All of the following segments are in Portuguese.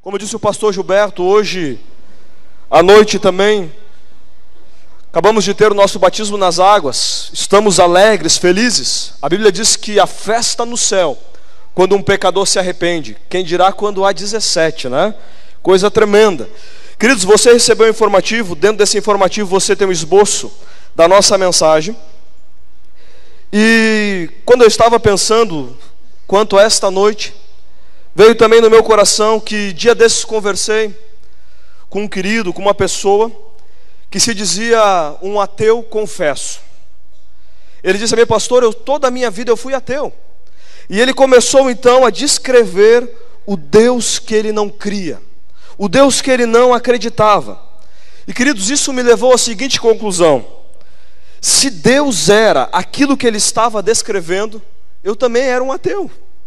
Como disse o pastor Gilberto, hoje à noite também acabamos de ter o nosso batismo nas águas. Estamos alegres, felizes. A Bíblia diz que a festa no céu, quando um pecador se arrepende. Quem dirá quando há 17, né? Coisa tremenda. Queridos, você recebeu um informativo. Dentro desse informativo você tem um esboço da nossa mensagem. E quando eu estava pensando quanto a esta noite, veio também no meu coração que dia desses conversei com um querido, com uma pessoa que se dizia um ateu confesso. Ele disse a mim: pastor, toda a minha vida eu fui ateu. E ele começou então a descrever o Deus que ele não cria, o Deus que ele não acreditava. E queridos, isso me levou à seguinte conclusão: se Deus era aquilo que ele estava descrevendo, eu também era um ateu.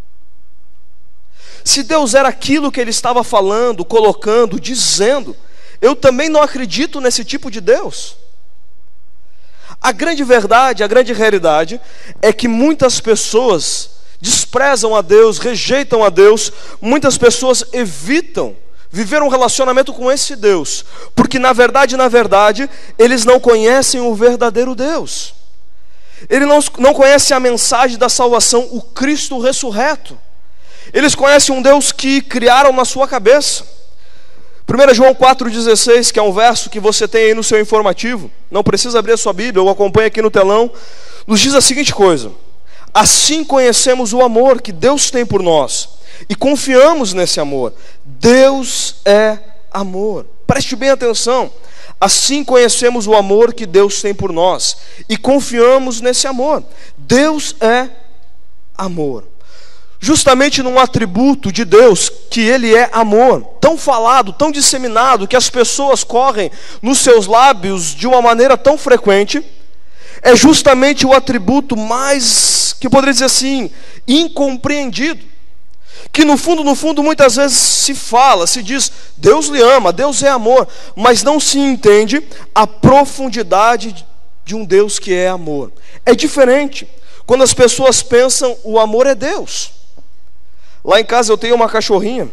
Se Deus era aquilo que ele estava falando, colocando, dizendo, eu também não acredito nesse tipo de Deus. A grande verdade, a grande realidade é que muitas pessoas desprezam a Deus, rejeitam a Deus. Muitas pessoas evitam viver um relacionamento com esse Deus, porque na verdade, eles não conhecem o verdadeiro Deus. Eles não conhecem a mensagem da salvação, o Cristo ressurreto. Eles conhecem um Deus que criaram na sua cabeça. 1 João 4,16, que é um verso que você tem aí no seu informativo, não precisa abrir a sua Bíblia, eu acompanho aqui no telão, nos diz a seguinte coisa: assim conhecemos o amor que Deus tem por nós e confiamos nesse amor. Deus é amor. Preste bem atenção. Assim conhecemos o amor que Deus tem por nós e confiamos nesse amor. Deus é amor. Justamente num atributo de Deus, que Ele é amor, tão falado, tão disseminado, que as pessoas correm nos seus lábios de uma maneira tão frequente, é justamente o atributo mais, que eu poderia dizer assim, incompreendido. Que no fundo, muitas vezes se fala, se diz, Deus lhe ama, Deus é amor, mas não se entende a profundidade de um Deus que é amor. É diferente quando as pessoas pensam, o amor é Deus. Lá em casa eu tenho uma cachorrinha,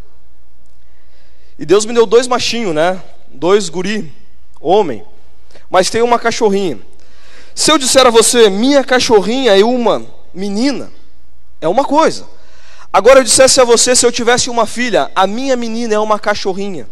e Deus me deu 2 machinhos, né? 2 guri, homem, mas tem uma cachorrinha. Se eu disser a você, minha cachorrinha é uma menina, é uma coisa. Agora eu dissesse a você, se eu tivesse uma filha, a minha menina é uma cachorrinha.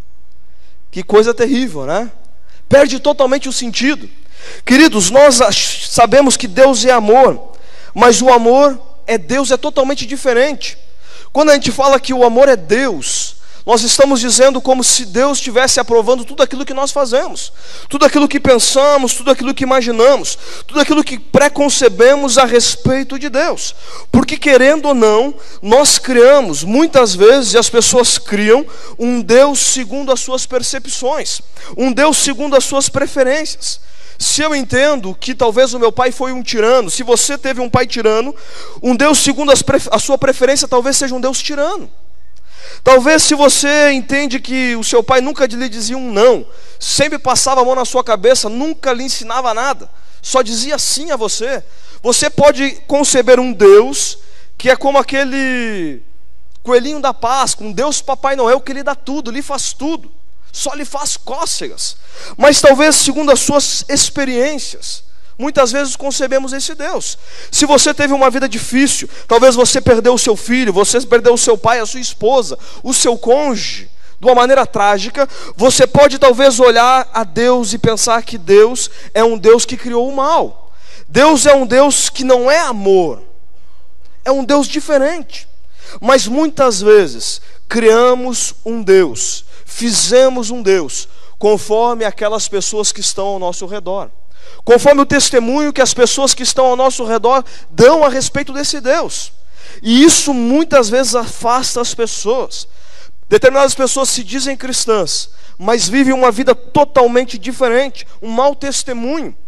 Que coisa terrível, né? Perde totalmente o sentido. Queridos, nós sabemos que Deus é amor, mas o amor é Deus, é totalmente diferente. Quando a gente fala que o amor é Deus, nós estamos dizendo como se Deus estivesse aprovando tudo aquilo que nós fazemos, tudo aquilo que pensamos, tudo aquilo que imaginamos, tudo aquilo que preconcebemos a respeito de Deus. Porque querendo ou não, nós criamos, muitas vezes as pessoas criam um Deus segundo as suas percepções, um Deus segundo as suas preferências. Se eu entendo que talvez o meu pai foi um tirano, se você teve um pai tirano, um Deus segundo a sua preferência talvez seja um Deus tirano. Talvez se você entende que o seu pai nunca lhe dizia um não, sempre passava a mão na sua cabeça, nunca lhe ensinava nada, só dizia sim a você, você pode conceber um Deus que é como aquele coelhinho da Páscoa, um Deus Papai Noel que lhe dá tudo, lhe faz tudo, só lhe faz cócegas. Mas talvez segundo as suas experiências, muitas vezes concebemos esse Deus. Se você teve uma vida difícil, talvez você perdeu o seu filho, você perdeu o seu pai, a sua esposa, o seu cônjuge, de uma maneira trágica, você pode talvez olhar a Deus e pensar que Deus é um Deus que criou o mal. Deus é um Deus que não é amor, é um Deus diferente. Mas muitas vezes criamos um Deus, fizemos um Deus conforme aquelas pessoas que estão ao nosso redor, conforme o testemunho que as pessoas que estão ao nosso redor dão a respeito desse Deus. E isso muitas vezes afasta as pessoas. Determinadas pessoas se dizem cristãs, mas vivem uma vida totalmente diferente, um mau testemunho.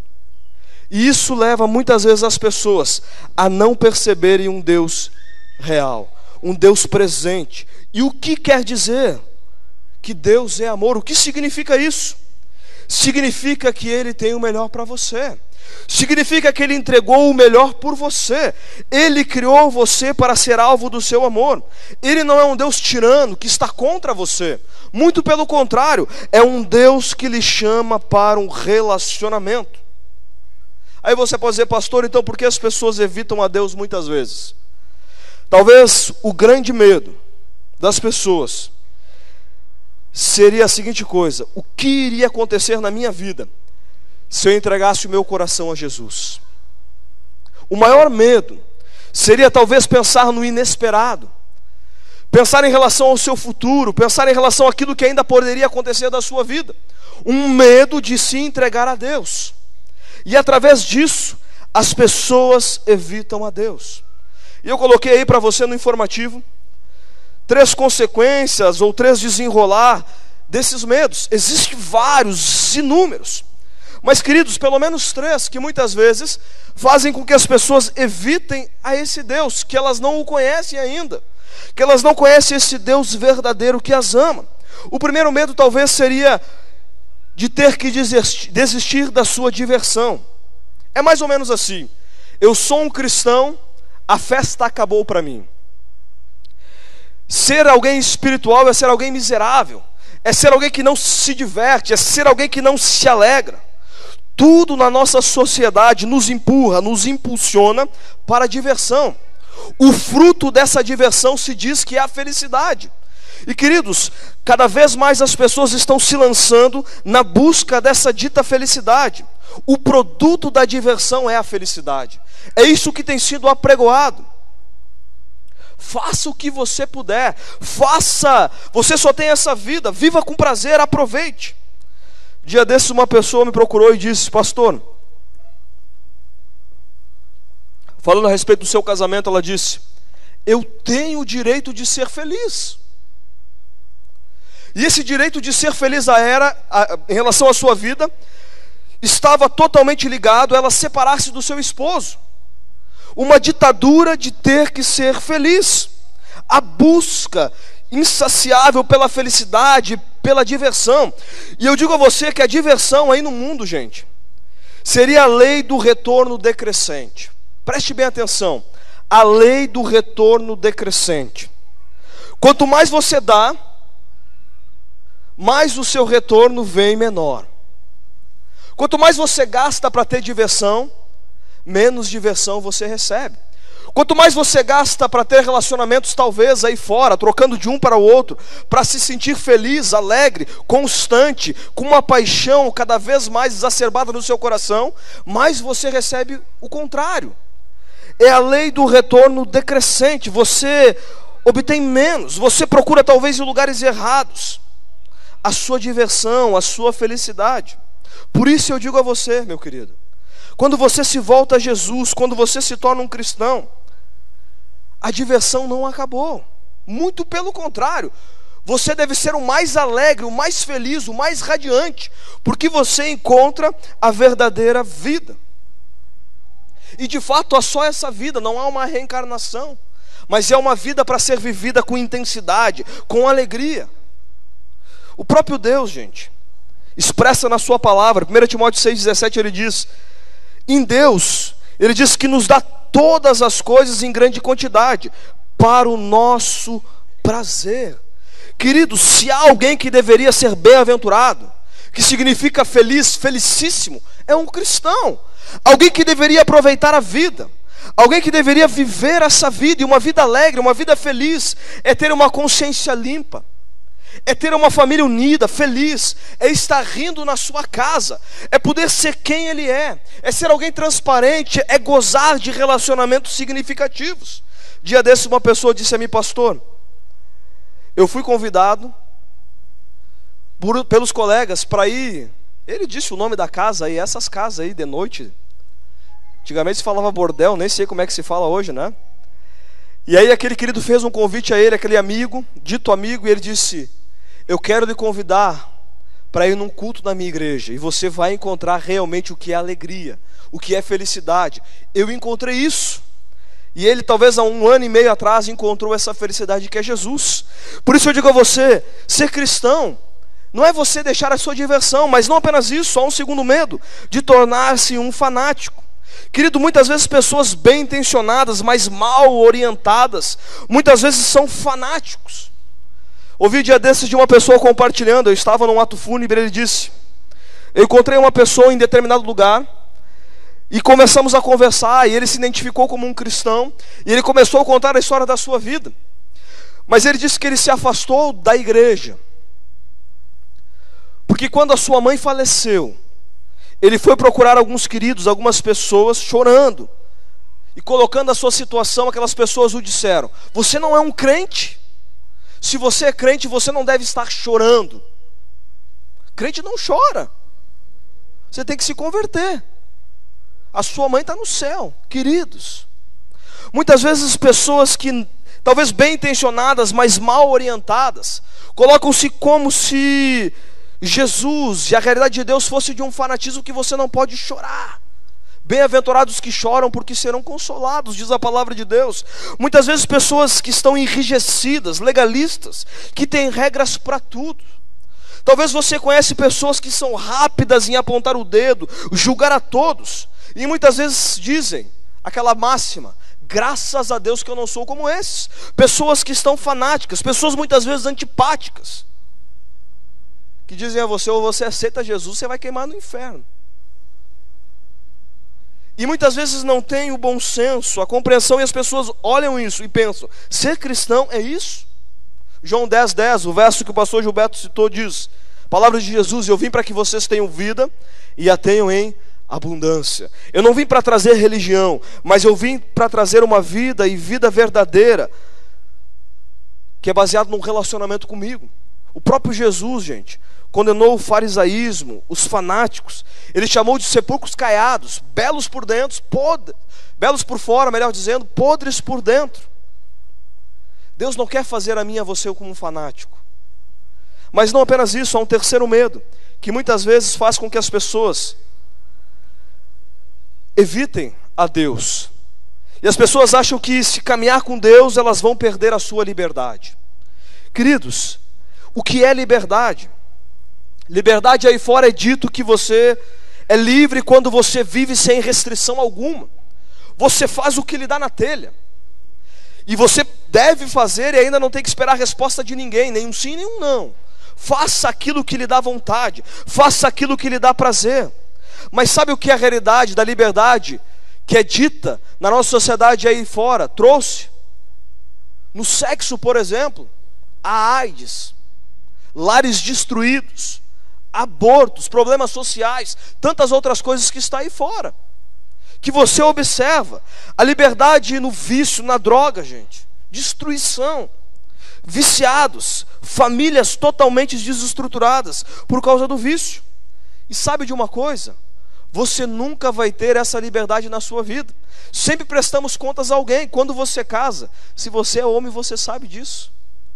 E isso leva muitas vezes as pessoas a não perceberem um Deus real, um Deus presente. E o que quer dizer que Deus é amor? O que significa isso? Significa que Ele tem o melhor para você. Significa que Ele entregou o melhor por você. Ele criou você para ser alvo do seu amor. Ele não é um Deus tirano que está contra você. Muito pelo contrário, é um Deus que lhe chama para um relacionamento. Aí você pode dizer, pastor, então por que as pessoas evitam a Deus muitas vezes? Talvez o grande medo das pessoas seria a seguinte coisa: o que iria acontecer na minha vida se eu entregasse o meu coração a Jesus? O maior medo seria talvez pensar no inesperado, pensar em relação ao seu futuro, pensar em relação àquilo que ainda poderia acontecer da sua vida. Um medo de se entregar a Deus. E através disso, as pessoas evitam a Deus. E eu coloquei aí para você no informativo 3 consequências ou 3 desenrolar desses medos. Existem vários, inúmeros. Mas, queridos, pelo menos 3 que muitas vezes fazem com que as pessoas evitem a esse Deus, que elas não o conhecem ainda, que elas não conhecem esse Deus verdadeiro que as ama. O primeiro medo talvez seria de ter que desistir da sua diversão. É mais ou menos assim: eu sou um cristão, a festa acabou para mim. Ser alguém espiritual é ser alguém miserável, é ser alguém que não se diverte, é ser alguém que não se alegra. Tudo na nossa sociedade nos empurra, nos impulsiona para a diversão. O fruto dessa diversão se diz que é a felicidade. E, queridos, cada vez mais as pessoas estão se lançando na busca dessa dita felicidade. O produto da diversão é a felicidade. É isso que tem sido apregoado. Faça o que você puder, faça, você só tem essa vida, viva com prazer, aproveite. Dia desses uma pessoa me procurou e disse: pastor, falando a respeito do seu casamento, ela disse: eu tenho o direito de ser feliz. E esse direito de ser feliz em relação à sua vida, estava totalmente ligado a ela separar-se do seu esposo. Uma ditadura de ter que ser feliz. A busca insaciável pela felicidade, pela diversão. E eu digo a você que a diversão aí no mundo, gente, seria a lei do retorno decrescente. Preste bem atenção. A lei do retorno decrescente. Quanto mais você dá, mais o seu retorno vem menor. Quanto mais você gasta para ter diversão, menos diversão você recebe. Quanto mais você gasta para ter relacionamentos talvez aí fora, trocando de um para o outro, para se sentir feliz, alegre, constante, com uma paixão cada vez mais exacerbada no seu coração, mais você recebe o contrário. É a lei do retorno decrescente. Você obtém menos, você procura talvez em lugares errados a sua diversão, a sua felicidade. Por isso eu digo a você, meu querido, quando você se volta a Jesus, quando você se torna um cristão, a diversão não acabou. Muito pelo contrário, você deve ser o mais alegre, o mais feliz, o mais radiante, porque você encontra a verdadeira vida. E de fato há só essa vida, não há uma reencarnação, mas é uma vida para ser vivida com intensidade, com alegria. O próprio Deus, gente, expressa na sua palavra, 1 Timóteo 6,17, ele diz: em Deus, ele diz que nos dá todas as coisas em grande quantidade, para o nosso prazer. Queridos, se há alguém que deveria ser bem-aventurado, que significa feliz, felicíssimo, é um cristão. Alguém que deveria aproveitar a vida, alguém que deveria viver essa vida, e uma vida alegre, uma vida feliz, é ter uma consciência limpa, é ter uma família unida, feliz, é estar rindo na sua casa, é poder ser quem ele é ser alguém transparente, é gozar de relacionamentos significativos. Dia desses uma pessoa disse a mim: pastor, eu fui convidado pelos colegas para ir, ele disse o nome da casa aí, essas casas aí de noite, antigamente se falava bordel, nem sei como é que se fala hoje, né? E aí aquele querido fez um convite a ele, aquele amigo, dito amigo, e ele disse: eu quero lhe convidar para ir num culto na minha igreja, e você vai encontrar realmente o que é alegria, o que é felicidade. Eu encontrei isso. E ele talvez há 1 ano e meio atrás encontrou essa felicidade que é Jesus. Por isso eu digo a você, ser cristão Não é você deixar a sua diversão, mas não apenas isso, há um segundo medo, de tornar-se um fanático. Querido, muitas vezes pessoas bem intencionadas, mas mal orientadas, muitas vezes são fanáticos. Ouvi um dia desses de uma pessoa compartilhando, eu estava num ato fúnebre, ele disse: eu encontrei uma pessoa em determinado lugar, e começamos a conversar, e ele se identificou como um cristão, e ele começou a contar a história da sua vida. Mas ele disse que ele se afastou da igreja, porque quando a sua mãe faleceu, ele foi procurar alguns queridos, algumas pessoas, chorando, e colocando a sua situação, aquelas pessoas o disseram: você não é um crente? Se você é crente, você não deve estar chorando. Crente não chora. Você tem que se converter. A sua mãe está no céu, queridos. Muitas vezes pessoas que, talvez bem intencionadas, mas mal orientadas, colocam-se como se Jesus e a realidade de Deus fosse de um fanatismo que você não pode chorar. Bem-aventurados que choram, porque serão consolados, diz a palavra de Deus. Muitas vezes pessoas que estão enrijecidas, legalistas, que têm regras para tudo. Talvez você conhece pessoas que são rápidas em apontar o dedo, julgar a todos, e muitas vezes dizem aquela máxima: graças a Deus que eu não sou como esses. Pessoas que estão fanáticas, pessoas muitas vezes antipáticas, que dizem a você: ou você aceita Jesus, você vai queimar no inferno. E muitas vezes não tem o bom senso, a compreensão, e as pessoas olham isso e pensam: ser cristão é isso? João 10:10, o verso que o pastor Gilberto citou, diz: palavra de Jesus: eu vim para que vocês tenham vida e a tenham em abundância. Eu não vim para trazer religião, mas eu vim para trazer uma vida, e vida verdadeira, que é baseada num relacionamento comigo. O próprio Jesus, gente, condenou o farisaísmo, os fanáticos. Ele chamou de sepulcros caiados, belos por dentro, belos por fora, melhor dizendo, podres por dentro. Deus não quer fazer a mim e a você como um fanático. Mas não apenas isso, há um terceiro medo, que muitas vezes faz com que as pessoas evitem a Deus. E as pessoas acham que se caminhar com Deus, elas vão perder a sua liberdade. Queridos, o que é liberdade? Liberdade, aí fora é dito que você é livre quando você vive sem restrição alguma. Você faz o que lhe dá na telha. E você deve fazer e ainda não tem que esperar a resposta de ninguém, nem um sim, nem um não. Faça aquilo que lhe dá vontade, faça aquilo que lhe dá prazer. Mas sabe o que a realidade da liberdade, que é dita na nossa sociedade aí fora, trouxe? No sexo, por exemplo, a AIDS, lares destruídos, abortos, problemas sociais, tantas outras coisas que está aí fora, que você observa. A liberdade no vício, na droga, gente, destruição, viciados, famílias totalmente desestruturadas por causa do vício. E sabe de uma coisa? Você nunca vai ter essa liberdade na sua vida. Sempre prestamos contas a alguém. Quando você casa, se você é homem, você sabe disso.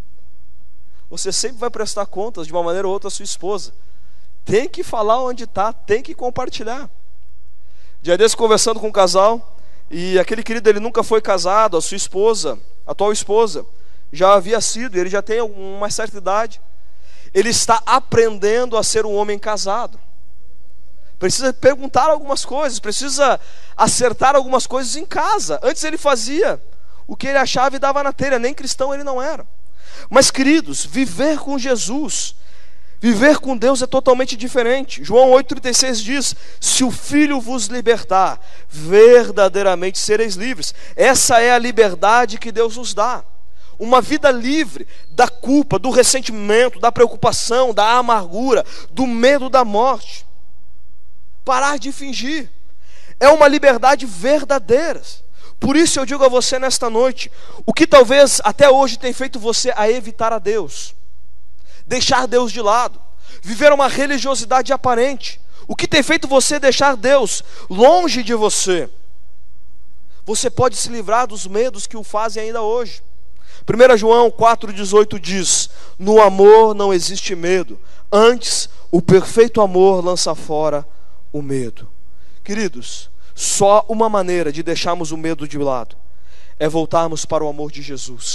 Você sempre vai prestar contas de uma maneira ou outra à sua esposa. Tem que falar onde está, tem que compartilhar. Dia desse, conversando com um casal, e aquele querido, ele nunca foi casado, a sua esposa, a atual esposa, já havia sido, ele já tem uma certa idade. Ele está aprendendo a ser um homem casado. Precisa perguntar algumas coisas, precisa acertar algumas coisas em casa. Antes ele fazia o que ele achava e dava na telha, nem cristão ele não era. Mas, queridos, viver com Jesus, viver com Deus é totalmente diferente. João 8,36 diz: se o Filho vos libertar, verdadeiramente sereis livres. Essa é a liberdade que Deus nos dá. Uma vida livre da culpa, do ressentimento, da preocupação, da amargura, do medo da morte. Parar de fingir. É uma liberdade verdadeira. Por isso eu digo a você nesta noite, o que talvez até hoje tem feito você a evitar a Deus, deixar Deus de lado, viver uma religiosidade aparente, o que tem feito você deixar Deus longe de você, você pode se livrar dos medos que o fazem ainda hoje. 1 João 4,18 diz: no amor não existe medo, antes o perfeito amor lança fora o medo. Queridos, só uma maneira de deixarmos o medo de lado é voltarmos para o amor de Jesus,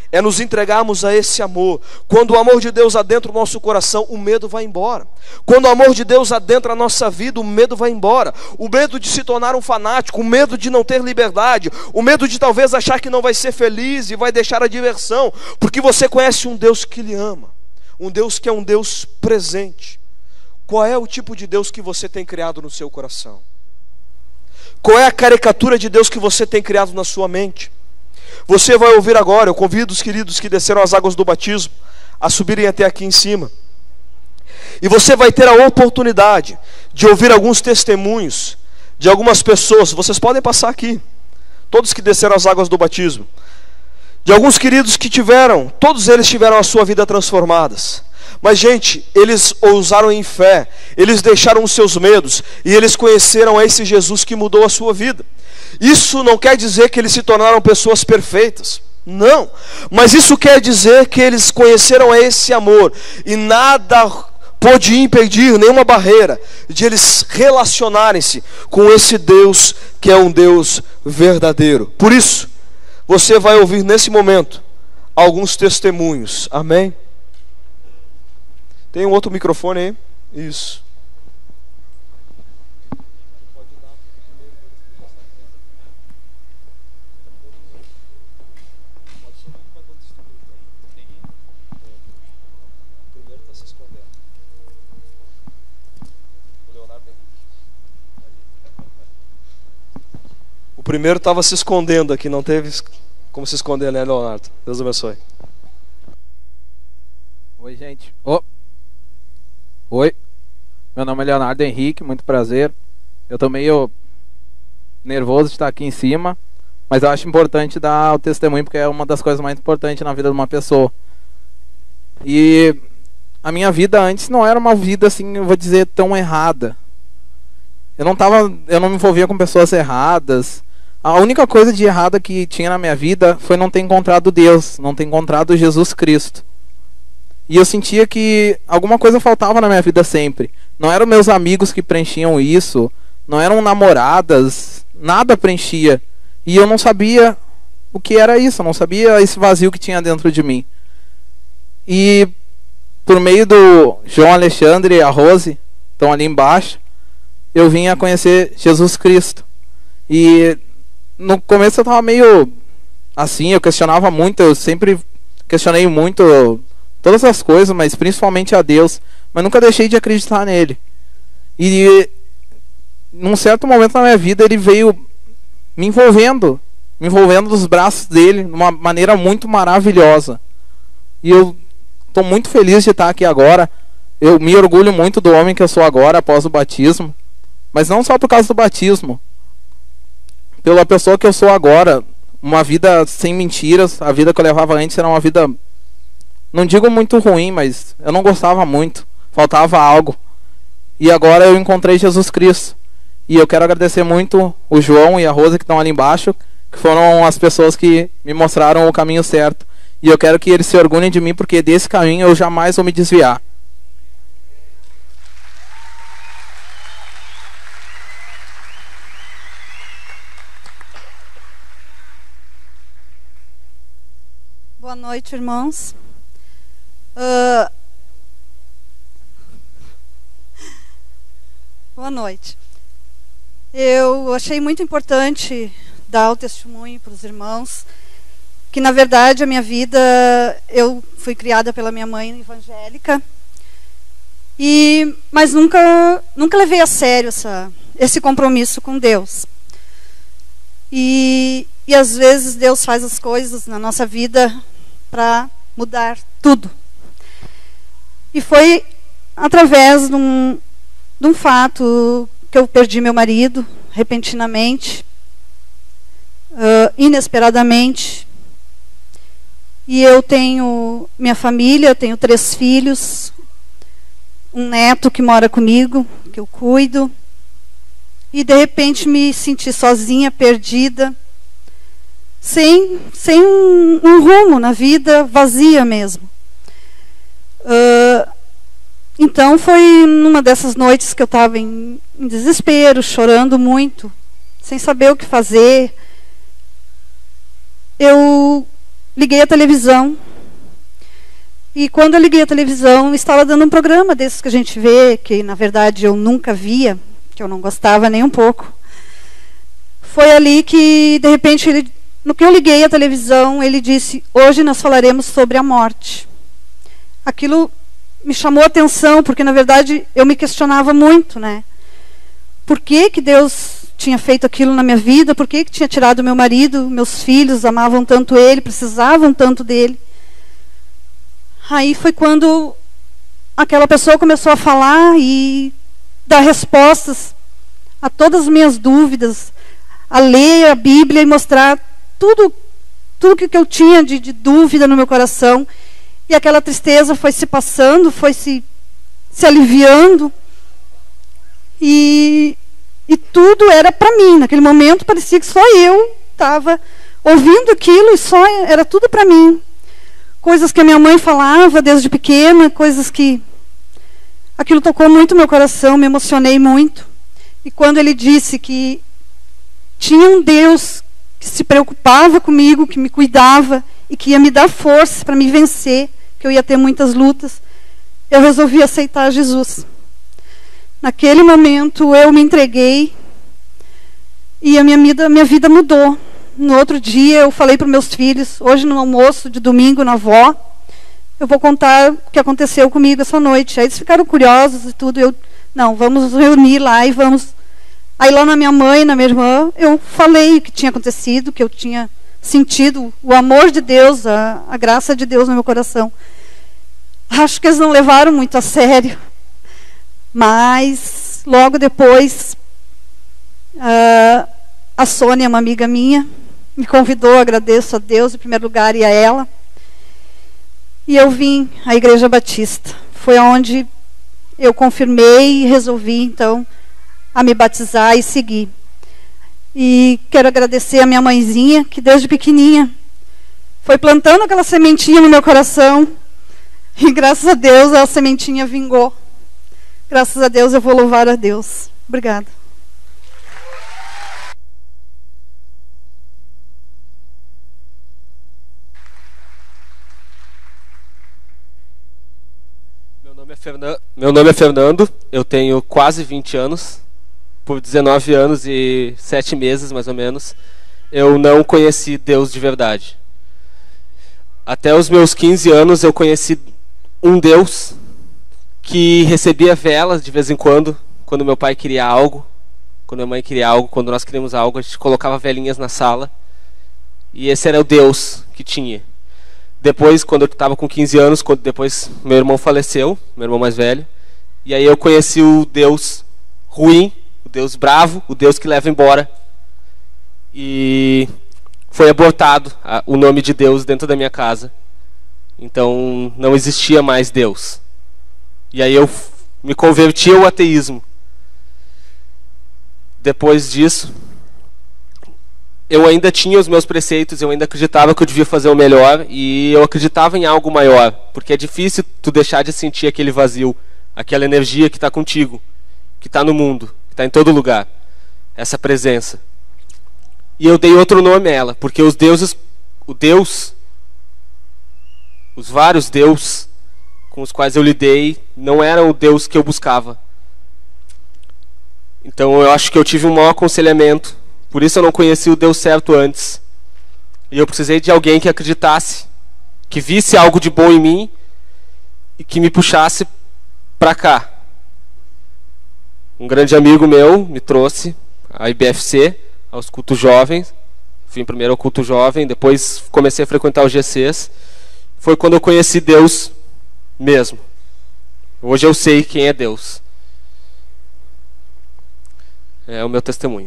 é nos entregarmos a esse amor. Quando o amor de Deus adentra o nosso coração, o medo vai embora. Quando o amor de Deus adentra a nossa vida, o medo vai embora. O medo de se tornar um fanático, o medo de não ter liberdade, o medo de talvez achar que não vai ser feliz e vai deixar a diversão, porque você conhece um Deus que lhe ama, um Deus que é um Deus presente. Qual é o tipo de Deus que você tem criado no seu coração? Qual é a caricatura de Deus que você tem criado na sua mente? Você vai ouvir agora, eu convido os queridos que desceram as águas do batismo a subirem até aqui em cima. E você vai ter a oportunidade de ouvir alguns testemunhos de algumas pessoas. Vocês podem passar aqui, todos que desceram as águas do batismo. De alguns queridos que todos eles tiveram a sua vida transformadas. Mas, gente, eles ousaram em fé, eles deixaram os seus medos e eles conheceram esse Jesus que mudou a sua vida. Isso não quer dizer que eles se tornaram pessoas perfeitas, não. Mas isso quer dizer que eles conheceram esse amor e nada pôde impedir, nenhuma barreira, de eles relacionarem-se com esse Deus que é um Deus verdadeiro. Por isso, você vai ouvir nesse momento alguns testemunhos, amém? Tem um outro microfone aí? Isso. O primeiro estava se escondendo aqui, não teve como se esconder, né, Leonardo? Deus abençoe. Oi, gente. Oi, meu nome é Leonardo Henrique, muito prazer. Eu tô meio nervoso de estar aqui em cima, mas eu acho importante dar o testemunho porque é uma das coisas mais importantes na vida de uma pessoa. E a minha vida antes não era uma vida assim, eu vou dizer, tão errada. Eu não me envolvia com pessoas erradas. A única coisa de errada que tinha na minha vida foi não ter encontrado Deus, não ter encontrado Jesus Cristo. E eu sentia que alguma coisa faltava na minha vida sempre. Não eram meus amigos que preenchiam isso, não eram namoradas, nada preenchia. E eu não sabia o que era isso, eu não sabia esse vazio que tinha dentro de mim. E por meio do João Alexandre e a Rose, estão ali embaixo, eu vim a conhecer Jesus Cristo. E no começo eu estava meio assim, eu questionava muito, eu sempre questionei muito todas as coisas, mas principalmente a Deus, mas nunca deixei de acreditar nele. E num certo momento na minha vida ele veio me envolvendo nos braços dele de uma maneira muito maravilhosa. E eu estou muito feliz de estar aqui agora. Eu me orgulho muito do homem que eu sou agora após o batismo, mas não só por causa do batismo, pela pessoa que eu sou agora. Uma vida sem mentiras. A vida que eu levava antes era uma vida, não digo muito ruim, mas eu não gostava muito, faltava algo. E agora eu encontrei Jesus Cristo. E eu quero agradecer muito o João e a Rosa que estão ali embaixo, que foram as pessoas que me mostraram o caminho certo. E eu quero que eles se orgulhem de mim, porque desse caminho eu jamais vou me desviar. Boa noite, irmãos. Boa noite. Eu achei muito importante dar o testemunho para os irmãos, que na verdade a minha vida, eu fui criada pela minha mãe evangélica, mas nunca levei a sério esse compromisso com Deus. E às vezes Deus faz as coisas na nossa vida para mudar tudo. E foi através de um fato que eu perdi meu marido repentinamente, inesperadamente. E eu tenho minha família, eu tenho 3 filhos, um neto que mora comigo, que eu cuido. E de repente me senti sozinha, perdida, sem um rumo na vida, vazia mesmo. Então foi numa dessas noites que eu estava em desespero, chorando muito, sem saber o que fazer. Eu liguei a televisão. E quando eu liguei a televisão, estava dando um programa desses que a gente vê, que na verdade eu nunca via, que eu não gostava nem um pouco. Foi ali que, de repente, no que eu liguei a televisão, ele disse: hoje nós falaremos sobre a morte. Aquilo me chamou a atenção, porque na verdade eu me questionava muito, né? Por que que Deus tinha feito aquilo na minha vida? Por que que tinha tirado meu marido? Meus filhos amavam tanto ele, precisavam tanto dele. Aí foi quando aquela pessoa começou a falar e dar respostas a todas as minhas dúvidas, a ler a Bíblia e mostrar tudo que eu tinha de dúvida no meu coração. E aquela tristeza foi se passando, foi se aliviando. E tudo era para mim. Naquele momento parecia que só eu estava ouvindo aquilo e só era tudo para mim. Coisas que a minha mãe falava desde pequena, coisas que... Aquilo tocou muito meu coração, me emocionei muito. E quando ele disse que tinha um Deus que se preocupava comigo, que me cuidava e que ia me dar força para me vencer, que eu ia ter muitas lutas, eu resolvi aceitar Jesus. Naquele momento eu me entreguei e a minha vida mudou. No outro dia eu falei para os meus filhos, hoje no almoço de domingo na avó, eu vou contar o que aconteceu comigo essa noite. Aí eles ficaram curiosos e tudo. Não, vamos nos reunir lá e vamos... Aí lá na minha mãe, na minha irmã, eu falei o que tinha acontecido, que eu tinha sentido o amor de Deus, a graça de Deus no meu coração. Acho que eles não levaram muito a sério. Mas logo depois, a Sônia, uma amiga minha, me convidou, agradeço a Deus em primeiro lugar e a ela. E eu vim à Igreja Batista. Foi onde eu confirmei e resolvi, então, a me batizar e seguir. E quero agradecer a minha mãezinha, que desde pequenininha foi plantando aquela sementinha no meu coração. E graças a Deus a sementinha vingou. Graças a Deus eu vou louvar a Deus. Obrigada. Meu nome é Fernando, eu tenho quase 20 anos. Por 19 anos e 7 meses, mais ou menos, eu não conheci Deus de verdade. Até os meus 15 anos eu conheci um Deus que recebia velas de vez em quando meu pai queria algo, quando minha mãe queria algo, quando nós queríamos algo, a gente colocava velinhas na sala. E esse era o Deus que tinha. Depois, quando eu estava com 15 anos, depois meu irmão faleceu, meu irmão mais velho, e aí eu conheci o Deus ruim, o Deus bravo, o Deus que leva embora. E foi abortado o nome de Deus dentro da minha casa. Então não existia mais Deus. E aí eu me converti ao ateísmo. Depois disso, eu ainda tinha os meus preceitos, eu ainda acreditava que eu devia fazer o melhor, e eu acreditava em algo maior, porque é difícil tu deixar de sentir aquele vazio, aquela energia que está contigo, que está no mundo, que está em todo lugar, essa presença. E eu dei outro nome a ela, porque os vários deuses com os quais eu lidei não eram o Deus que eu buscava. Então eu acho que eu tive um mau aconselhamento. Por isso eu não conheci o Deus certo antes. E eu precisei de alguém que acreditasse, que visse algo de bom em mim e que me puxasse para cá. Um grande amigo meu me trouxe à IBFC, aos cultos jovens. Fui primeiro ao culto jovem, depois comecei a frequentar os GCs. Foi quando eu conheci Deus mesmo. Hoje eu sei quem é Deus. É o meu testemunho.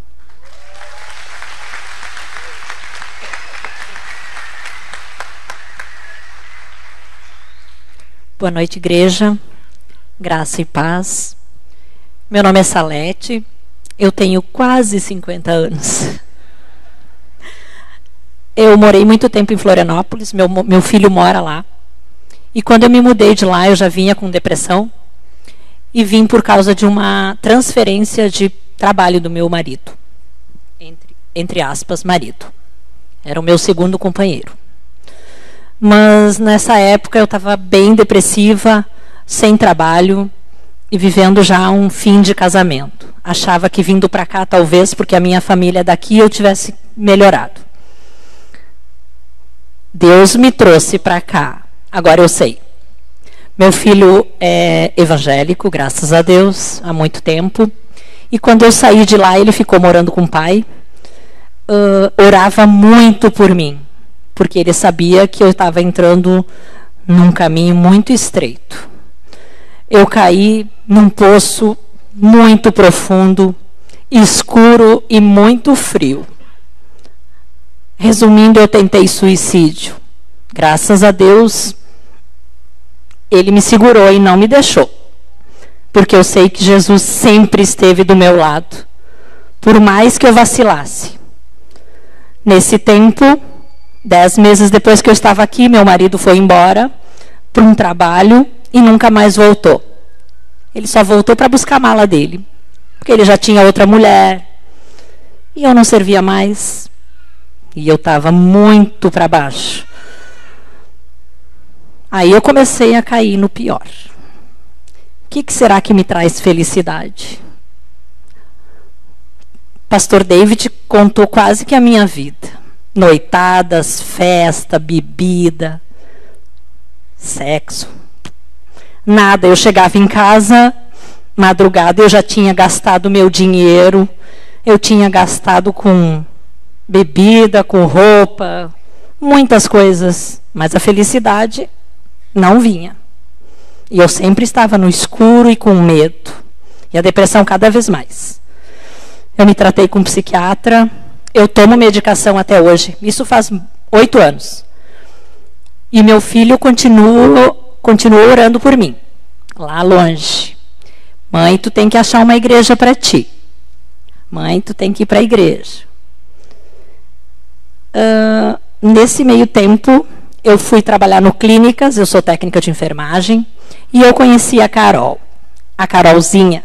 Boa noite, igreja. Graça e paz. Meu nome é Salete. Eu tenho quase 50 anos. Eu morei muito tempo em Florianópolis. Meu filho mora lá. E quando eu me mudei de lá, eu já vinha com depressão. E vim por causa de uma transferência de trabalho do meu marido. Entre aspas, marido. Era o meu segundo companheiro. Mas nessa época eu estava bem depressiva, sem trabalho e vivendo já um fim de casamento. Achava que vindo para cá, talvez porque a minha família é daqui, eu tivesse melhorado. Deus me trouxe para cá. Agora eu sei. Meu filho é evangélico, graças a Deus, há muito tempo. E quando eu saí de lá, ele ficou morando com o pai. Orava muito por mim, porque ele sabia que eu estava entrando num caminho muito estreito. Eu caí num poço muito profundo, escuro e muito frio. Resumindo, eu tentei suicídio. Graças a Deus, ele me segurou e não me deixou. Porque eu sei que Jesus sempre esteve do meu lado, por mais que eu vacilasse. Nesse tempo, 10 meses depois que eu estava aqui, meu marido foi embora para um trabalho e nunca mais voltou. Ele só voltou para buscar a mala dele, porque ele já tinha outra mulher e eu não servia mais. E eu estava muito para baixo. Aí eu comecei a cair no pior. O que será que me traz felicidade? Pastor David contou quase que a minha vida. Noitadas, festa, bebida, sexo. Nada, eu chegava em casa, madrugada, eu já tinha gastado meu dinheiro, eu tinha gastado com bebida, com roupa, muitas coisas, mas a felicidade não vinha. E eu sempre estava no escuro e com medo. E a depressão cada vez mais. Eu me tratei com um psiquiatra, eu tomo medicação até hoje, isso faz 8 anos. E meu filho continua orando por mim, lá longe. Mãe, tu tem que achar uma igreja para ti. Mãe, tu tem que ir para a igreja. Nesse meio tempo, eu fui trabalhar no Clínicas, eu sou técnica de enfermagem, e eu conheci a Carol, a Carolzinha.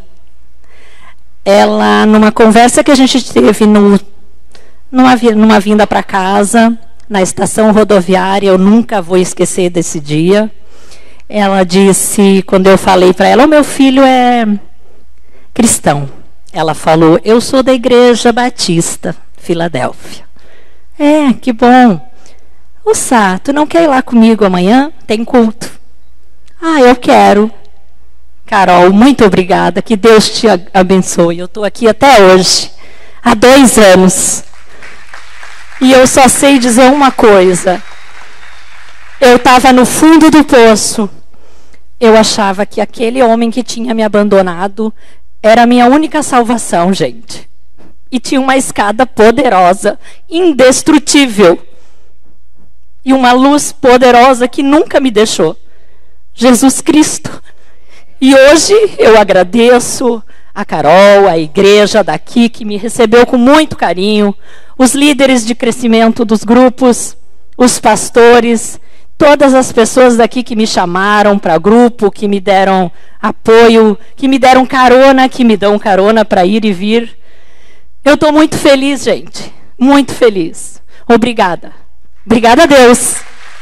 Ela, numa conversa que a gente teve numa vinda para casa, na estação rodoviária, eu nunca vou esquecer desse dia. Ela disse, quando eu falei para ela, o meu filho é cristão. Ela falou, eu sou da Igreja Batista, Filadélfia. É, que bom. Ô Sá, tu não quer ir lá comigo amanhã? Tem culto. Ah, eu quero. Carol, muito obrigada, que Deus te abençoe. Eu estou aqui até hoje, há 2 anos. E eu só sei dizer uma coisa. Eu estava no fundo do poço. Eu achava que aquele homem que tinha me abandonado era a minha única salvação, gente. E tinha uma escada poderosa, indestrutível. E uma luz poderosa que nunca me deixou. Jesus Cristo. E hoje eu agradeço a Carol, a igreja daqui, que me recebeu com muito carinho, os líderes de crescimento dos grupos, os pastores, todas as pessoas daqui que me chamaram para grupo, que me deram apoio, que me deram carona, que me dão carona para ir e vir. Eu estou muito feliz, gente. Muito feliz. Obrigada. Obrigada a Deus.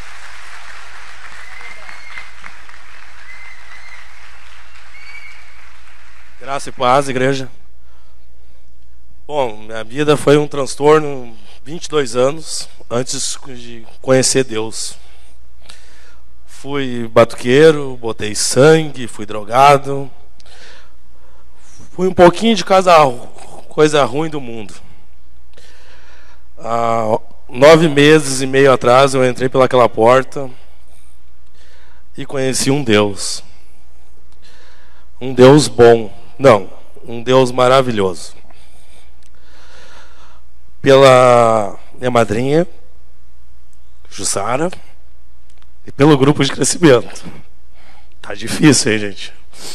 Graça e paz, igreja. Bom, minha vida foi um transtorno 22 anos antes de conhecer Deus. Fui batuqueiro, botei sangue, fui drogado. Fui um pouquinho de cada coisa ruim do mundo. Há 9 meses e meio atrás eu entrei pelaquela porta e conheci um Deus. Um Deus bom. Não, um Deus maravilhoso. Pela minha madrinha, Jussara, e pelo grupo de crescimento. Tá difícil, hein, gente?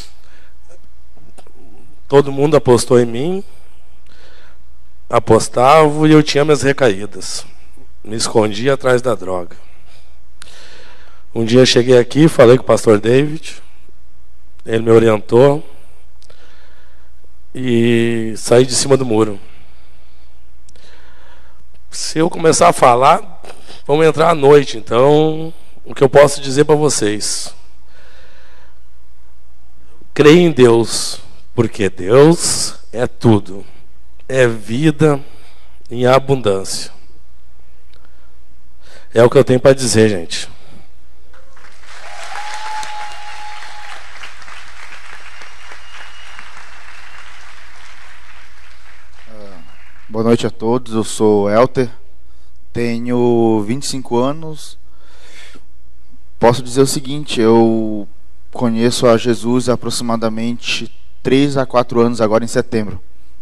Todo mundo apostou em mim, apostava e eu tinha minhas recaídas. Me escondia atrás da droga. Um dia eu cheguei aqui, falei com o pastor David, ele me orientou e saí de cima do muro. Se eu começar a falar, vamos entrar à noite, então o que eu posso dizer para vocês: creia em Deus, porque Deus é tudo, é vida em abundância. É o que eu tenho para dizer, gente. Boa noite a todos, eu sou Elter, tenho 25 anos. Posso dizer o seguinte: eu conheço a Jesus há aproximadamente 3 a 4 anos, agora em setembro.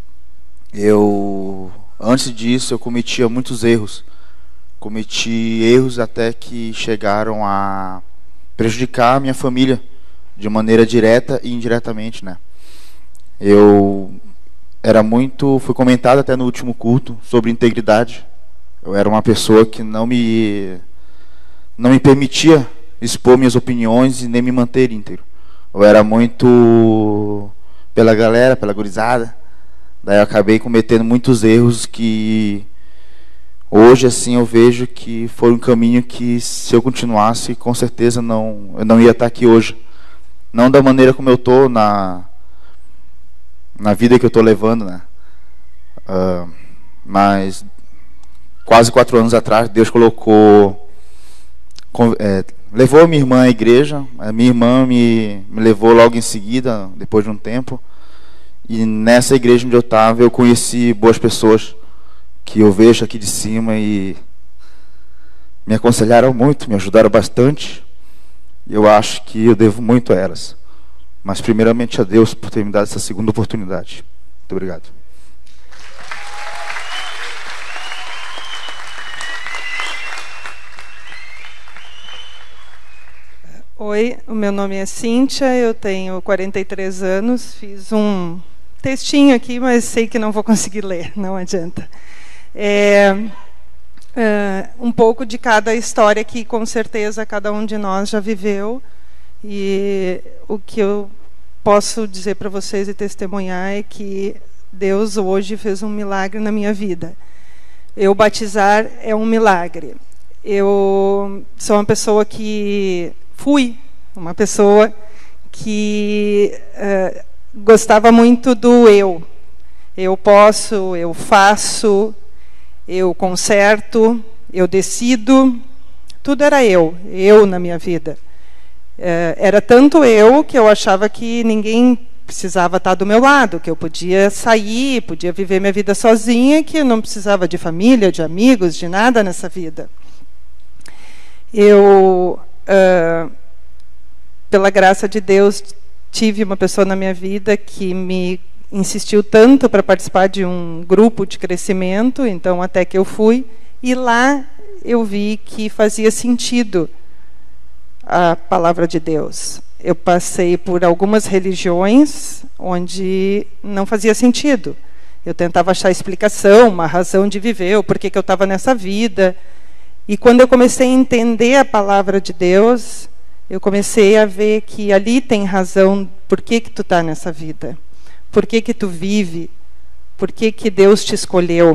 Antes disso, eu cometia muitos erros. Cometi erros até que chegaram a prejudicar a minha família, de maneira direta e indiretamente, né? Foi comentado até no último culto sobre integridade. Eu era uma pessoa que não me permitia expor minhas opiniões e nem me manter íntegro. Eu era muito pela galera, pela gurizada. Daí eu acabei cometendo muitos erros que hoje assim eu vejo que foi um caminho que, se eu continuasse, com certeza eu não ia estar aqui hoje. Não da maneira como eu estou na vida que eu estou levando, né? Mas quase 4 anos atrás, Deus levou a minha irmã à igreja. A minha irmã me levou logo em seguida, depois de um tempo. E nessa igreja onde eu estava, eu conheci boas pessoas que eu vejo aqui de cima e me aconselharam muito, me ajudaram bastante. E eu acho que eu devo muito a elas. Mas primeiramente a Deus por ter me dado essa segunda oportunidade. Muito obrigado. Oi, o meu nome é Cíntia, eu tenho 43 anos, fiz um textinho aqui, mas sei que não vou conseguir ler, não adianta. Um pouco de cada história que, com certeza, cada um de nós já viveu. E o que eu posso dizer para vocês e testemunhar é que Deus hoje fez um milagre na minha vida. Eu batizar é um milagre. Eu sou uma pessoa que uma pessoa que gostava muito do eu. Eu posso, eu faço, eu conserto, eu decido. Tudo era eu na minha vida. Era tanto eu que eu achava que ninguém precisava estar do meu lado, que eu podia sair, podia viver minha vida sozinha, que eu não precisava de família, de amigos, de nada nessa vida. Pela graça de Deus, tive uma pessoa na minha vida que me insistiu tanto para participar de um grupo de crescimento, então até que eu fui, e lá eu vi que fazia sentido a palavra de Deus. Eu passei por algumas religiões onde não fazia sentido. Eu tentava achar explicação, uma razão de viver, o porquê que eu estava nessa vida. E quando eu comecei a entender a palavra de Deus, eu comecei a ver que ali tem razão por que tu está nessa vida. Por que tu vive? Por que Deus te escolheu?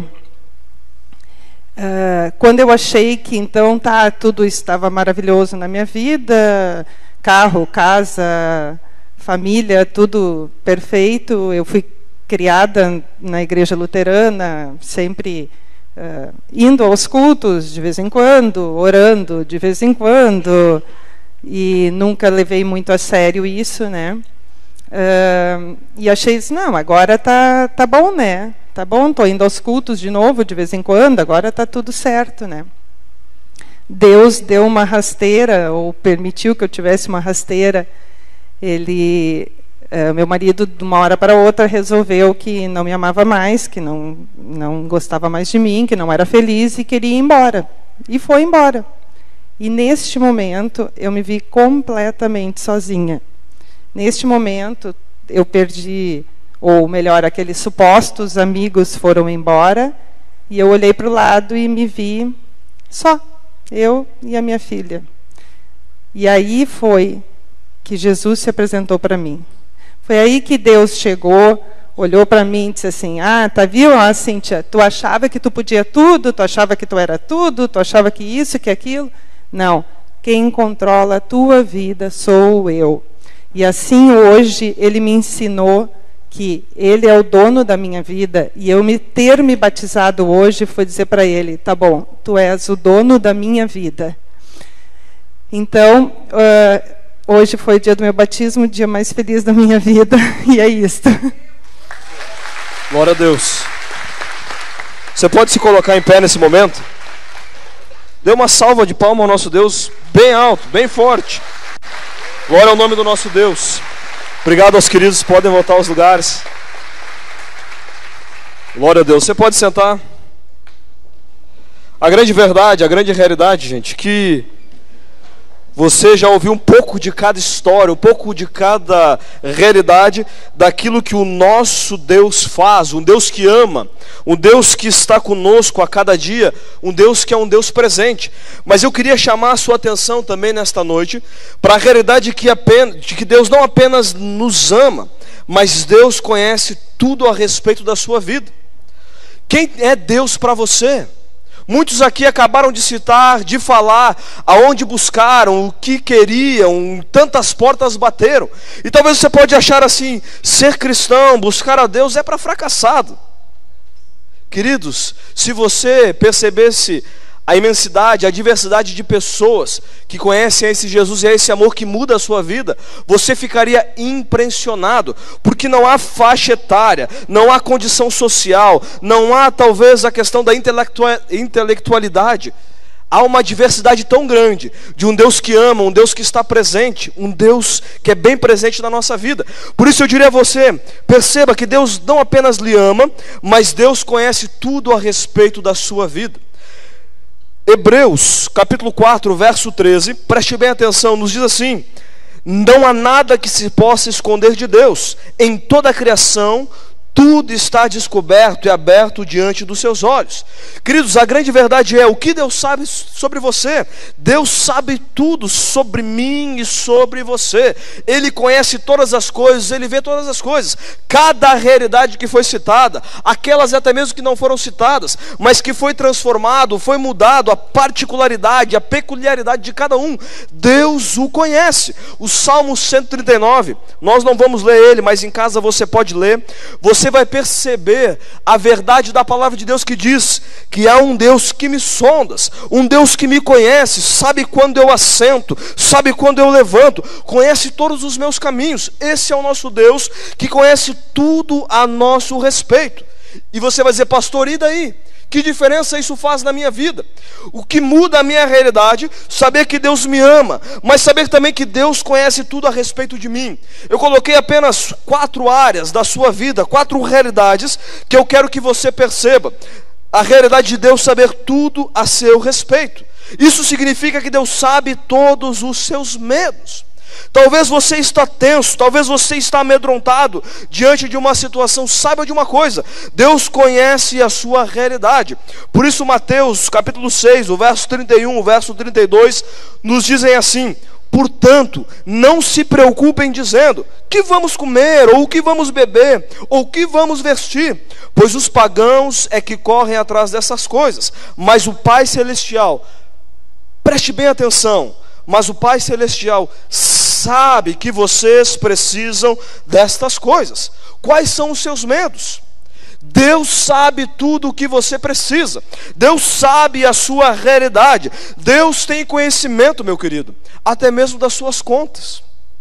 Quando eu achei que então tudo estava maravilhoso na minha vida, carro, casa, família, tudo perfeito, eu fui criada na igreja luterana, sempre indo aos cultos de vez em quando, orando de vez em quando, e nunca levei muito a sério isso, né? E achei isso, não, agora tá bom, né? Tá bom, estou indo aos cultos de novo de vez em quando, agora está tudo certo, né? Deus deu uma rasteira, ou permitiu que eu tivesse uma rasteira. Meu marido, de uma hora para outra, resolveu que não me amava mais, que não gostava mais de mim, que não era feliz e queria ir embora. E foi embora. E neste momento, eu me vi completamente sozinha. Neste momento, eu perdi, ou melhor, aqueles supostos amigos foram embora, e eu olhei para o lado e me vi só, eu e a minha filha. E aí foi que Jesus se apresentou para mim. Foi aí que Deus chegou, olhou para mim e disse assim, viu, Cíntia, tu achava que tu podia tudo, tu achava que tu era tudo, tu achava que isso, que aquilo. Não, Quem controla a tua vida sou eu. E assim hoje ele me ensinou que ele é o dono da minha vida, e eu ter me batizado hoje foi dizer para ele, tá bom, tu és o dono da minha vida. Então, hoje foi o dia do meu batismo, o dia mais feliz da minha vida, e é isso. Glória a Deus. Você pode se colocar em pé nesse momento? Dê uma salva de palmas ao nosso Deus, bem alto, bem forte. Glória ao nome do nosso Deus. Obrigado aos queridos, podem voltar aos lugares. Glória a Deus. Você pode sentar. A grande verdade, a grande realidade, gente, que você já ouviu um pouco de cada história, um pouco de cada realidade daquilo que o nosso Deus faz, um Deus que ama, um Deus que está conosco a cada dia, um Deus que é um Deus presente. Mas eu queria chamar a sua atenção também nesta noite para a realidade de que Deus não apenas nos ama, mas Deus conhece tudo a respeito da sua vida. Quem é Deus para você? Muitos aqui acabaram de citar, de falar aonde buscaram, o que queriam, tantas portas bateram. E talvez você pode achar assim, ser cristão, buscar a Deus é para fracassado. Queridos, se você percebesse a imensidade, a diversidade de pessoas que conhecem a esse Jesus e a esse amor que muda a sua vida, você ficaria impressionado, porque não há faixa etária, não há condição social, não há talvez a questão da intelectualidade. Há uma diversidade tão grande de um Deus que ama, um Deus que está presente, um Deus que é bem presente na nossa vida. Por isso eu diria a você, perceba que Deus não apenas lhe ama, mas Deus conhece tudo a respeito da sua vida. Hebreus, capítulo 4, verso 13, preste bem atenção, nos diz assim: não há nada que se possa esconder de Deus, em toda a criação tudo está descoberto e aberto diante dos seus olhos. Queridos, a grande verdade é, o que Deus sabe sobre você? Deus sabe tudo sobre mim e sobre você. Ele conhece todas as coisas, Ele vê todas as coisas. Cada realidade que foi citada, aquelas até mesmo que não foram citadas, mas que foi transformado, foi mudado, a particularidade, a peculiaridade de cada um, Deus o conhece. O Salmo 139, nós não vamos ler ele, mas em casa você pode ler. Você vai perceber a verdade da palavra de Deus que diz que há um Deus que me sondas, um Deus que me conhece, sabe quando eu assento, sabe quando eu levanto, conhece todos os meus caminhos. Esse é o nosso Deus que conhece tudo a nosso respeito. E você vai dizer, pastor, e daí? Que diferença isso faz na minha vida? O que muda a minha realidade, saber que Deus me ama, mas saber também que Deus conhece tudo a respeito de mim. Eu coloquei apenas 4 áreas da sua vida, 4 realidades que eu quero que você perceba. A realidade de Deus saber tudo a seu respeito. Isso significa que Deus sabe todos os seus medos. Talvez você está tenso, talvez você está amedrontado diante de uma situação. Saiba de uma coisa, Deus conhece a sua realidade. Por isso Mateus capítulo 6, o verso 31, o verso 32 nos dizem assim: portanto, não se preocupem dizendo, que vamos comer, ou o que vamos beber, ou o que vamos vestir, pois os pagãos é que correm atrás dessas coisas, mas o Pai Celestial, preste bem atenção, mas o Pai Celestial sabe que vocês precisam destas coisas. Quais são os seus medos? Deus sabe tudo o que você precisa. Deus sabe a sua realidade. Deus tem conhecimento, meu querido, até mesmo das suas contas,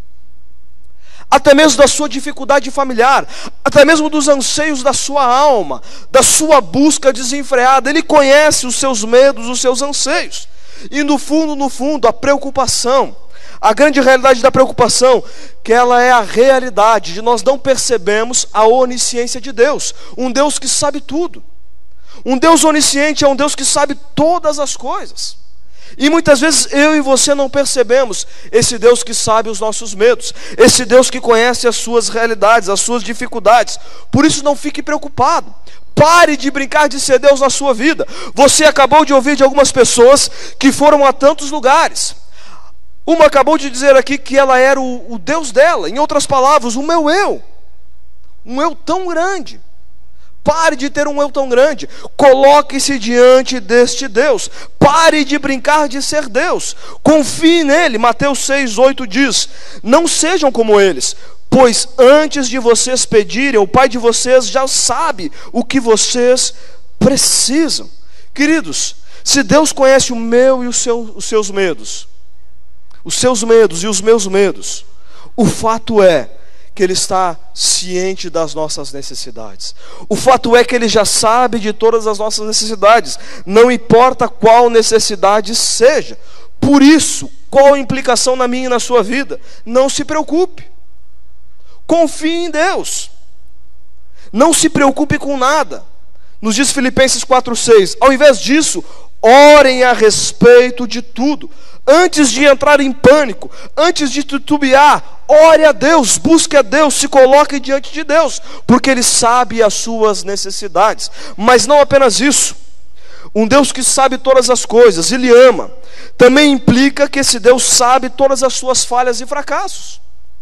até mesmo da sua dificuldade familiar, até mesmo dos anseios da sua alma, da sua busca desenfreada. Ele conhece os seus medos, os seus anseios. E no fundo, a preocupação, a grande realidade da preocupação, que ela é a realidade de nós não percebemos a onisciência de Deus. Um Deus que sabe tudo. Um Deus onisciente é um Deus que sabe todas as coisas. E muitas vezes eu e você não percebemos esse Deus que sabe os nossos medos, esse Deus que conhece as suas realidades, as suas dificuldades. Por isso não fique preocupado. Pare de brincar de ser Deus na sua vida. Você acabou de ouvir de algumas pessoas que foram a tantos lugares. Uma acabou de dizer aqui que ela era o Deus dela. Em outras palavras, o meu eu. Um eu tão grande. Pare de ter um eu tão grande. Coloque-se diante deste Deus. Pare de brincar de ser Deus. Confie nele. Mateus 6:8 diz: não sejam como eles, pois antes de vocês pedirem, o Pai de vocês já sabe o que vocês precisam. Queridos, se Deus conhece o meu e os seus medos, os seus medos e os meus medos, o fato é que Ele está ciente das nossas necessidades. O fato é que Ele já sabe de todas as nossas necessidades, não importa qual necessidade seja. Por isso, qual a implicação na minha e na sua vida? Não se preocupe. Confie em Deus. Não se preocupe com nada. Nos diz Filipenses 4:6, ao invés disso, orem a respeito de tudo. Antes de entrar em pânico, antes de titubear, ore a Deus, busque a Deus, se coloque diante de Deus, porque Ele sabe as suas necessidades. Mas não apenas isso, um Deus que sabe todas as coisas e lhe ama, também implica que esse Deus sabe todas as suas falhas e fracassos.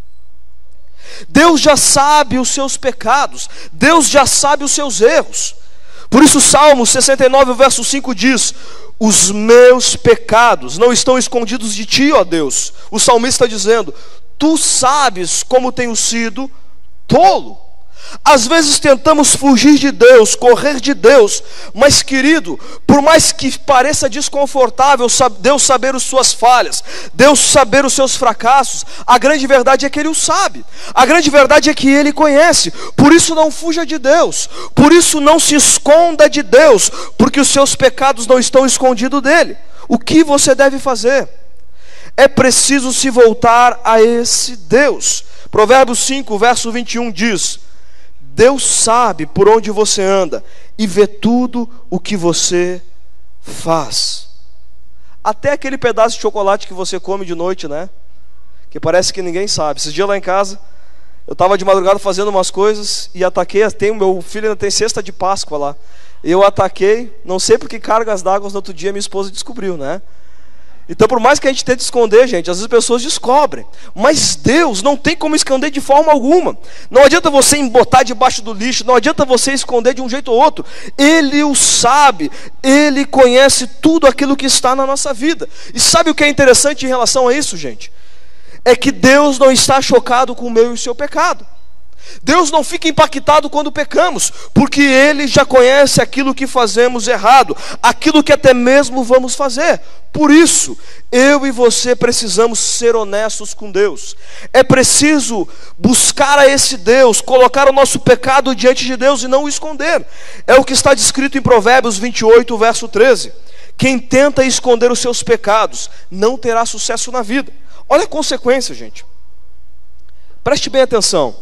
Deus já sabe os seus pecados, Deus já sabe os seus erros. Por isso Salmo 69, verso 5 diz: os meus pecados não estão escondidos de ti, ó Deus. O salmista está dizendo: tu sabes como tenho sido tolo. Às vezes tentamos fugir de Deus, correr de Deus, mas querido, por mais que pareça desconfortável Deus saber as suas falhas, Deus saber os seus fracassos, a grande verdade é que Ele o sabe, a grande verdade é que Ele conhece. Por isso não fuja de Deus, por isso não se esconda de Deus, porque os seus pecados não estão escondidos dEle. O que você deve fazer? É preciso se voltar a esse Deus. Provérbios 5, verso 21 diz: Deus sabe por onde você anda e vê tudo o que você faz. Até aquele pedaço de chocolate que você come de noite, né? Que parece que ninguém sabe. Esses dias lá em casa, eu estava de madrugada fazendo umas coisas e ataquei. Meu filho ainda tem cesta de Páscoa lá. Eu ataquei, não sei por que cargas d'água no outro dia minha esposa descobriu, né? Então, por mais que a gente tente esconder, gente, às vezes as pessoas descobrem. Mas Deus não tem como esconder de forma alguma. Não adianta você botar debaixo do lixo, não adianta você esconder de um jeito ou outro. Ele o sabe, Ele conhece tudo aquilo que está na nossa vida. E sabe o que é interessante em relação a isso, gente? É que Deus não está chocado com o meu e o seu pecado. Deus não fica impactado quando pecamos, porque Ele já conhece aquilo que fazemos errado, aquilo que até mesmo vamos fazer. Por isso, eu e você precisamos ser honestos com Deus. É preciso buscar a esse Deus, colocar o nosso pecado diante de Deus e não o esconder. É o que está descrito em Provérbios 28, verso 13. Quem tenta esconder os seus pecados não terá sucesso na vida. Olha a consequência, gente. Preste bem atenção.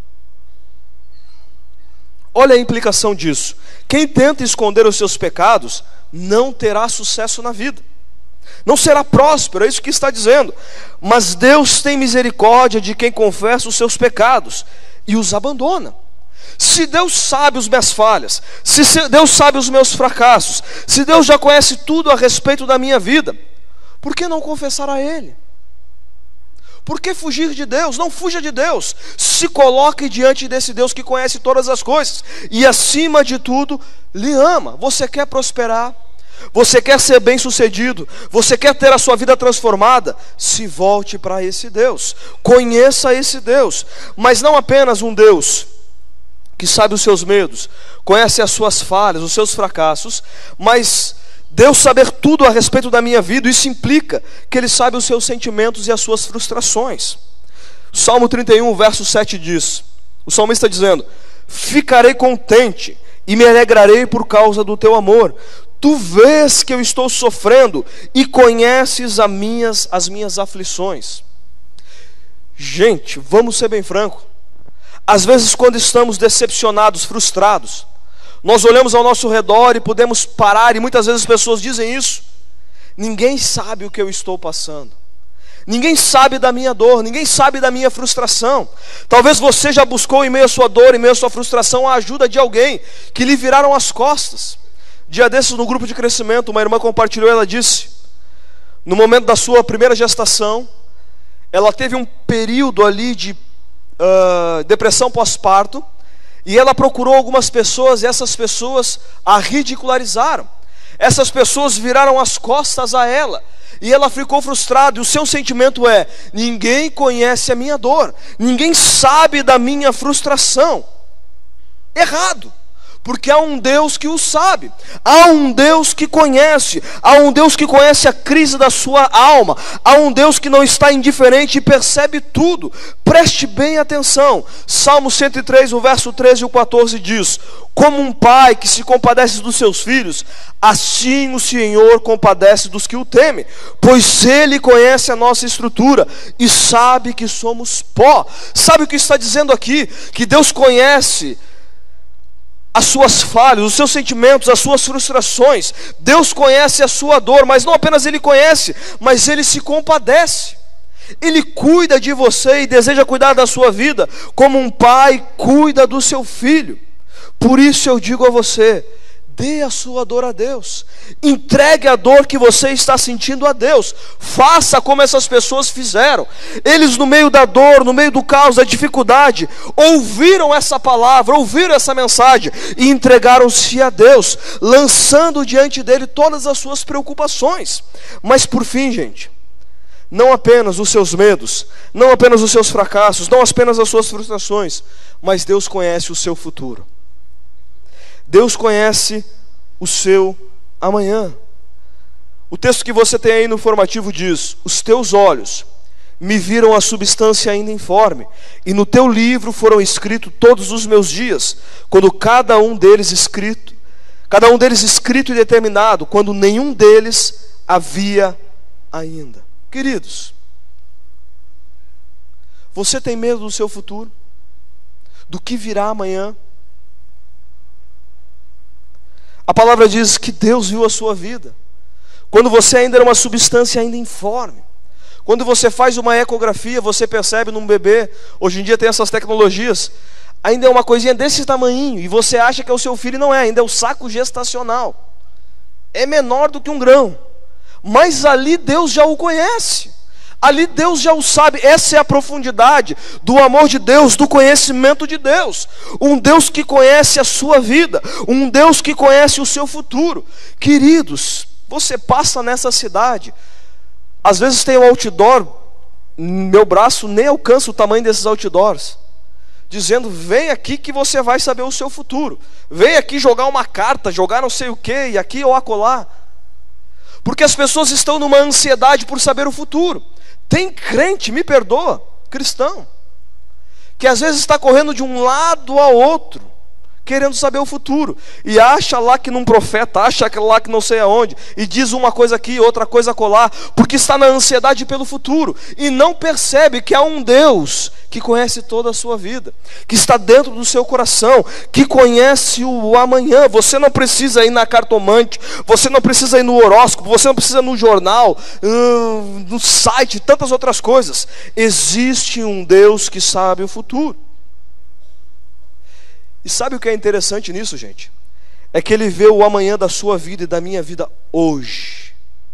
Olha a implicação disso. Quem tenta esconder os seus pecados não terá sucesso na vida. Não será próspero, é isso que está dizendo. Mas Deus tem misericórdia de quem confessa os seus pecados e os abandona. Se Deus sabe as minhas falhas, se Deus sabe os meus fracassos, se Deus já conhece tudo a respeito da minha vida, por que não confessar a Ele? Por que fugir de Deus? Não fuja de Deus. Se coloque diante desse Deus que conhece todas as coisas e, acima de tudo, lhe ama. Você quer prosperar? Você quer ser bem-sucedido? Você quer ter a sua vida transformada? Se volte para esse Deus. Conheça esse Deus. Mas não apenas um Deus que sabe os seus medos, conhece as suas falhas, os seus fracassos, mas Deus saber tudo a respeito da minha vida, isso implica que Ele sabe os seus sentimentos e as suas frustrações. Salmo 31, verso 7 diz, o salmista está dizendo: ficarei contente e me alegrarei por causa do teu amor. Tu vês que eu estou sofrendo e conheces as minhas aflições. Gente, vamos ser bem francos. Às vezes, quando estamos decepcionados, frustrados, nós olhamos ao nosso redor e podemos parar, e muitas vezes as pessoas dizem isso: ninguém sabe o que eu estou passando, ninguém sabe da minha dor, ninguém sabe da minha frustração. Talvez você já buscou em meio à sua dor, em meio à sua frustração, a ajuda de alguém que lhe viraram as costas. Dia desses, no grupo de crescimento, uma irmã compartilhou, ela disse, no momento da sua primeira gestação, ela teve um período ali de depressão pós-parto, E ela procurou algumas pessoas, e essas pessoas a ridicularizaram. Essas pessoas viraram as costas a ela. E ela ficou frustrada, e o seu sentimento é: ninguém conhece a minha dor, ninguém sabe da minha frustração. Errado, porque há um Deus que o sabe, há um Deus que conhece, há um Deus que conhece a crise da sua alma, há um Deus que não está indiferente e percebe tudo. Preste bem atenção. Salmo 103, o verso 13 e o 14 diz: como um pai que se compadece dos seus filhos, assim o Senhor compadece dos que o temem, pois Ele conhece a nossa estrutura e sabe que somos pó. Sabe o que está dizendo aqui? Que Deus conhece as suas falhas, os seus sentimentos, as suas frustrações. Deus conhece a sua dor, mas não apenas Ele conhece, mas Ele se compadece. Ele cuida de você e deseja cuidar da sua vida, como um pai cuida do seu filho. Por isso eu digo a você: dê a sua dor a Deus, entregue a dor que você está sentindo a Deus. Faça como essas pessoas fizeram. Eles, no meio da dor, no meio do caos, da dificuldade, ouviram essa palavra, ouviram essa mensagem e entregaram-se a Deus, lançando diante dele todas as suas preocupações. Mas por fim, gente, não apenas os seus medos, não apenas os seus fracassos, não apenas as suas frustrações, mas Deus conhece o seu futuro. Deus conhece o seu amanhã. O texto que você tem aí no formativo diz: os teus olhos me viram a substância ainda informe, e no teu livro foram escritos todos os meus dias, quando cada um deles escrito e determinado, quando nenhum deles havia ainda. Queridos, você tem medo do seu futuro? Do que virá amanhã? A palavra diz que Deus viu a sua vida quando você ainda era uma substância ainda informe. Quando você faz uma ecografia, você percebe num bebê, hoje em dia tem essas tecnologias, ainda é uma coisinha desse tamanhinho, e você acha que é o seu filho, e não é, ainda é o saco gestacional. É menor do que um grão, mas ali Deus já o conhece. Ali Deus já o sabe. Essa é a profundidade do amor de Deus, do conhecimento de Deus. Um Deus que conhece a sua vida, um Deus que conhece o seu futuro. Queridos, você passa nessa cidade, às vezes tem um outdoor, meu braço nem alcança o tamanho desses outdoors, dizendo: vem aqui que você vai saber o seu futuro, vem aqui jogar uma carta, jogar não sei o que, e aqui ou acolá. Porque as pessoas estão numa ansiedade por saber o futuro. Tem crente, me perdoa, cristão, que às vezes está correndo de um lado a outro, querendo saber o futuro, e acha lá que num profeta, acha lá que não sei aonde, e diz uma coisa aqui, outra coisa acolá, porque está na ansiedade pelo futuro, e não percebe que há um Deus que conhece toda a sua vida, que está dentro do seu coração, que conhece o amanhã. Você não precisa ir na cartomante, você não precisa ir no horóscopo, você não precisa ir no jornal, no site, tantas outras coisas. Existe um Deus que sabe o futuro. E sabe o que é interessante nisso, gente? É que Ele vê o amanhã da sua vida e da minha vida hoje.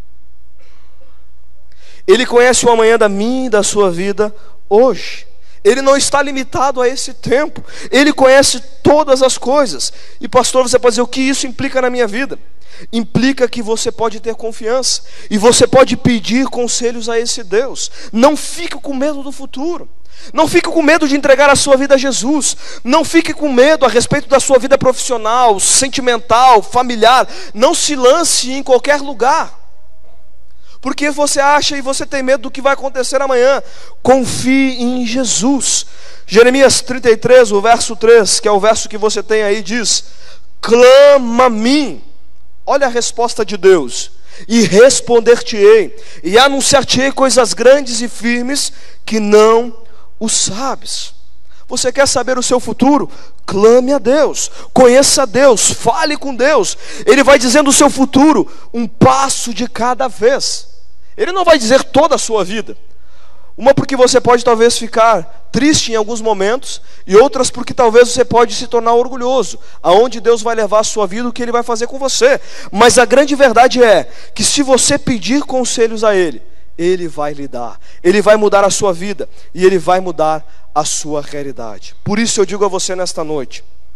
Ele conhece o amanhã da minha e da sua vida hoje. Ele não está limitado a esse tempo. Ele conhece todas as coisas. E pastor, você pode dizer: o que isso implica na minha vida? Implica que você pode ter confiança, e você pode pedir conselhos a esse Deus. Não fique com medo do futuro. Não fique com medo de entregar a sua vida a Jesus. Não fique com medo a respeito da sua vida profissional, sentimental, familiar. Não se lance em qualquer lugar, porque você acha e você tem medo do que vai acontecer amanhã. Confie em Jesus. Jeremias 33, o verso 3, que é o verso que você tem aí, diz: clama a mim. Olha a resposta de Deus: e responder-te-ei, e anunciar-te-ei coisas grandes e firmes que não o sabes. Você quer saber o seu futuro? Clame a Deus, conheça a Deus, fale com Deus. Ele vai dizendo o seu futuro um passo de cada vez. Ele não vai dizer toda a sua vida. Uma porque você pode talvez ficar triste em alguns momentos, e outras porque talvez você pode se tornar orgulhoso, aonde Deus vai levar a sua vida, o que Ele vai fazer com você. Mas a grande verdade é que se você pedir conselhos a Ele, Ele vai lhe dar. Ele vai mudar a sua vida, e Ele vai mudar a sua realidade. Por isso eu digo a você nesta noite: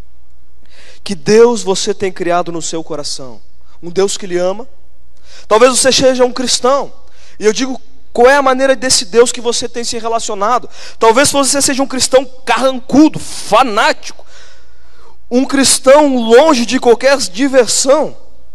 Que Deus você tem criado no seu coração? Um Deus que lhe ama? Talvez você seja um cristão, e eu digo, qual é a maneira desse Deus que você tem se relacionado? Talvez você seja um cristão carrancudo, fanático, um cristão longe de qualquer diversão,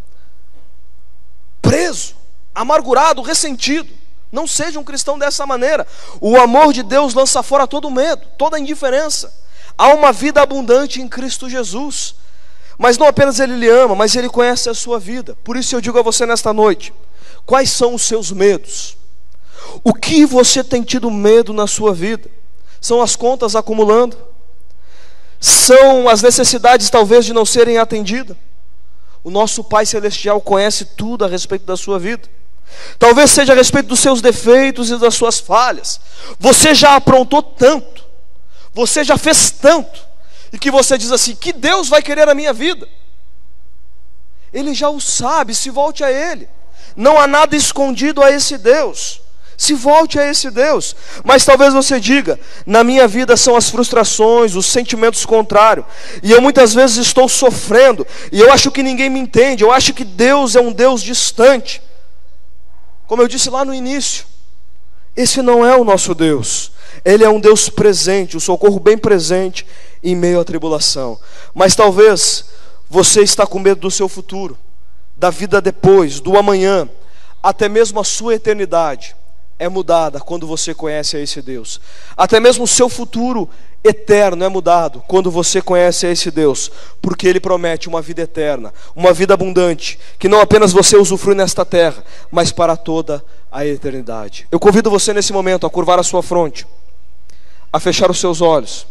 preso, amargurado, ressentido. Não seja um cristão dessa maneira. O amor de Deus lança fora todo medo, toda indiferença. Há uma vida abundante em Cristo Jesus. Mas não apenas Ele lhe ama, mas Ele conhece a sua vida. Por isso eu digo a você nesta noite, quais são os seus medos? O que você tem tido medo na sua vida? São as contas acumulando? São as necessidades talvez de não serem atendidas? O nosso Pai Celestial conhece tudo a respeito da sua vida. Talvez seja a respeito dos seus defeitos e das suas falhas. Você já aprontou tanto, você já fez tanto, e que você diz assim, que Deus vai querer a minha vida? Ele já o sabe, se volte a Ele. Não há nada escondido a esse Deus. Se volte a esse Deus. Mas talvez você diga, na minha vida são as frustrações, os sentimentos contrários, e eu muitas vezes estou sofrendo, e eu acho que ninguém me entende, eu acho que Deus é um Deus distante. Como eu disse lá no início, esse não é o nosso Deus. Ele é um Deus presente, o socorro bem presente em meio à tribulação. Mas talvez você está com medo do seu futuro, da vida depois, do amanhã. Até mesmo a sua eternidade é mudada quando você conhece a esse Deus. Até mesmo o seu futuro eterno é mudado quando você conhece a esse Deus, porque Ele promete uma vida eterna, uma vida abundante, que não apenas você usufrui nesta terra, mas para toda a eternidade. Eu convido você nesse momento a curvar a sua fronte, a fechar os seus olhos.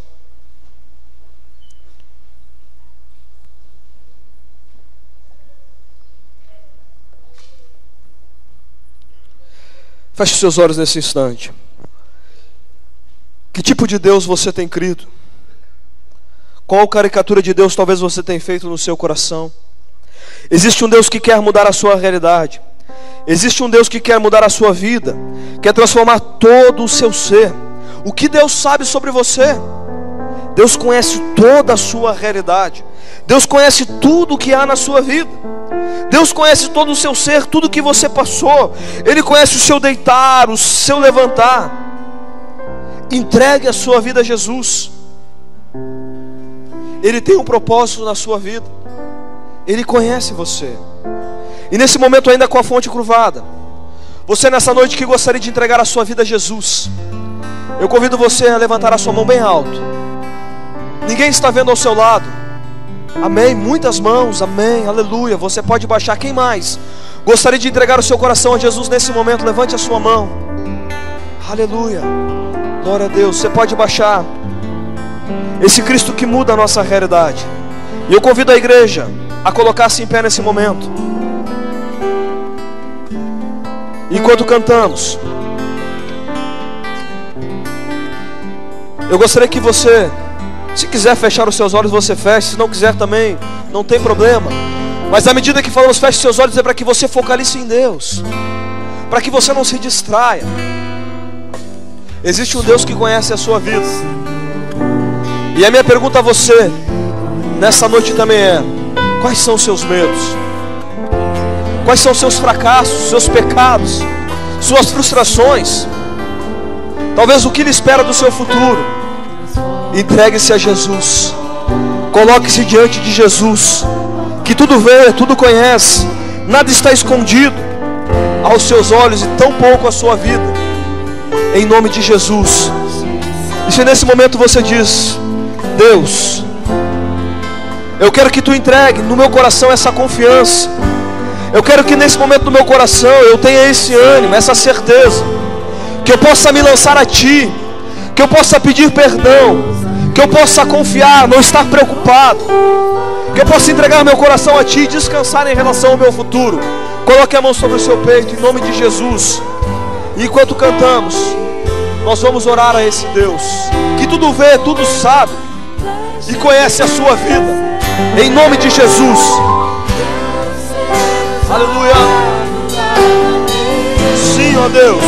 Feche seus olhos nesse instante. Que tipo de Deus você tem crido? Qual caricatura de Deus talvez você tenha feito no seu coração? Existe um Deus que quer mudar a sua realidade. Existe um Deus que quer mudar a sua vida, quer transformar todo o seu ser. O que Deus sabe sobre você? Deus conhece toda a sua realidade. Deus conhece tudo o que há na sua vida. Deus conhece todo o seu ser, tudo que você passou. Ele conhece o seu deitar, o seu levantar. Entregue a sua vida a Jesus. Ele tem um propósito na sua vida. Ele conhece você. E nesse momento ainda com a fonte curvada, você nessa noite que gostaria de entregar a sua vida a Jesus, eu convido você a levantar a sua mão bem alto. Ninguém está vendo ao seu lado. Amém, muitas mãos, amém, aleluia. Você pode baixar, quem mais gostaria de entregar o seu coração a Jesus nesse momento? Levante a sua mão, aleluia, glória a Deus. Você pode baixar. Esse Cristo que muda a nossa realidade. E eu convido a igreja a colocar-se em pé nesse momento. Enquanto cantamos, eu gostaria que você, se quiser fechar os seus olhos, você feche. Se não quiser também, não tem problema. Mas à medida que falamos, feche seus olhos, é para que você focalize em Deus, para que você não se distraia. Existe um Deus que conhece a sua vida. E a minha pergunta a você nessa noite também é: quais são os seus medos? Quais são os seus fracassos, seus pecados, suas frustrações? Talvez o que lhe espera do seu futuro. Entregue-se a Jesus. Coloque-se diante de Jesus, que tudo vê, tudo conhece. Nada está escondido aos seus olhos, e tão pouco a sua vida. Em nome de Jesus. E se nesse momento você diz: Deus, eu quero que Tu entregue no meu coração essa confiança. Eu quero que nesse momento do meu coração eu tenha esse ânimo, essa certeza, que eu possa me lançar a Ti, que eu possa pedir perdão, que eu possa confiar, não estar preocupado, que eu possa entregar meu coração a Ti e descansar em relação ao meu futuro. Coloque a mão sobre o seu peito, em nome de Jesus. E enquanto cantamos, nós vamos orar a esse Deus que tudo vê, tudo sabe e conhece a sua vida. Em nome de Jesus. Aleluia. Sim, ó Deus.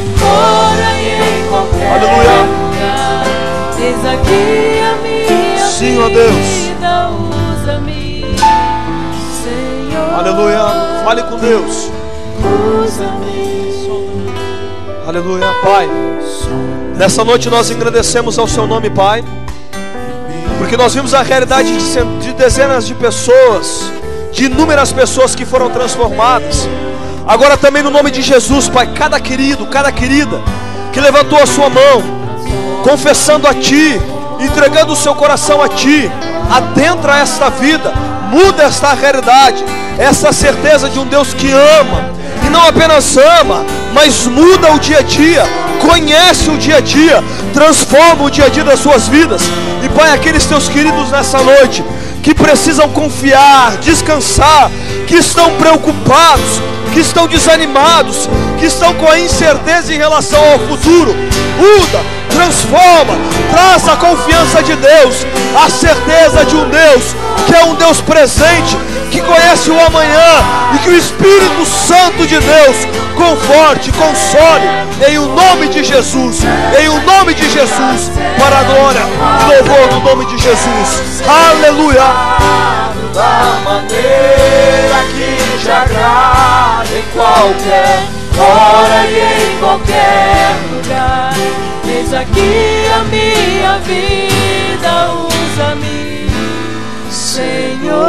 Aleluia. Eis aqui a minha Sim, ó Deus. Usa-me, Senhor. Aleluia. Fale com Deus. Usa-me. Aleluia, Pai. Nessa noite nós agradecemos ao Seu nome, Pai, porque nós vimos a realidade de dezenas de pessoas, de inúmeras pessoas que foram transformadas. Agora também no nome de Jesus, Pai, cada querido, cada querida que levantou a sua mão, confessando a Ti, entregando o seu coração a Ti, adentra esta vida, muda esta realidade, essa certeza de um Deus que ama, e não apenas ama, mas muda o dia a dia, conhece o dia a dia, transforma o dia a dia das suas vidas. E Pai, aqueles Teus queridos nessa noite, que precisam confiar, descansar, que estão preocupados, que estão desanimados, que estão com a incerteza em relação ao futuro, muda, transforma, traz a confiança de Deus, a certeza de um Deus que é um Deus presente, que conhece o amanhã, e que o Espírito Santo de Deus conforte, console, em o nome de Jesus, em o nome de Jesus, para a glória e louvor do nome de Jesus. Aleluia. Da maneira que te agrada, em qualquer hora e em qualquer lugar. Eis aqui a minha vida, usa-me, Senhor,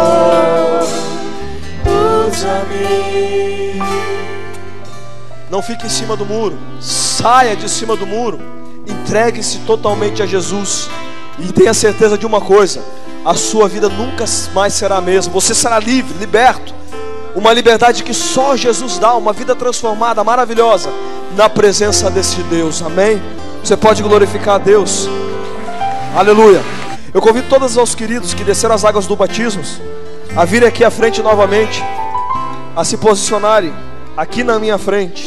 usa-me. Não fique em cima do muro, saia de cima do muro, entregue-se totalmente a Jesus e tenha certeza de uma coisa: a sua vida nunca mais será a mesma. Você será livre, liberto, uma liberdade que só Jesus dá, uma vida transformada, maravilhosa, na presença desse Deus. Amém? Você pode glorificar a Deus. Aleluia. Eu convido todos os queridos que desceram as águas do batismo a virem aqui à frente novamente, a se posicionarem aqui na minha frente.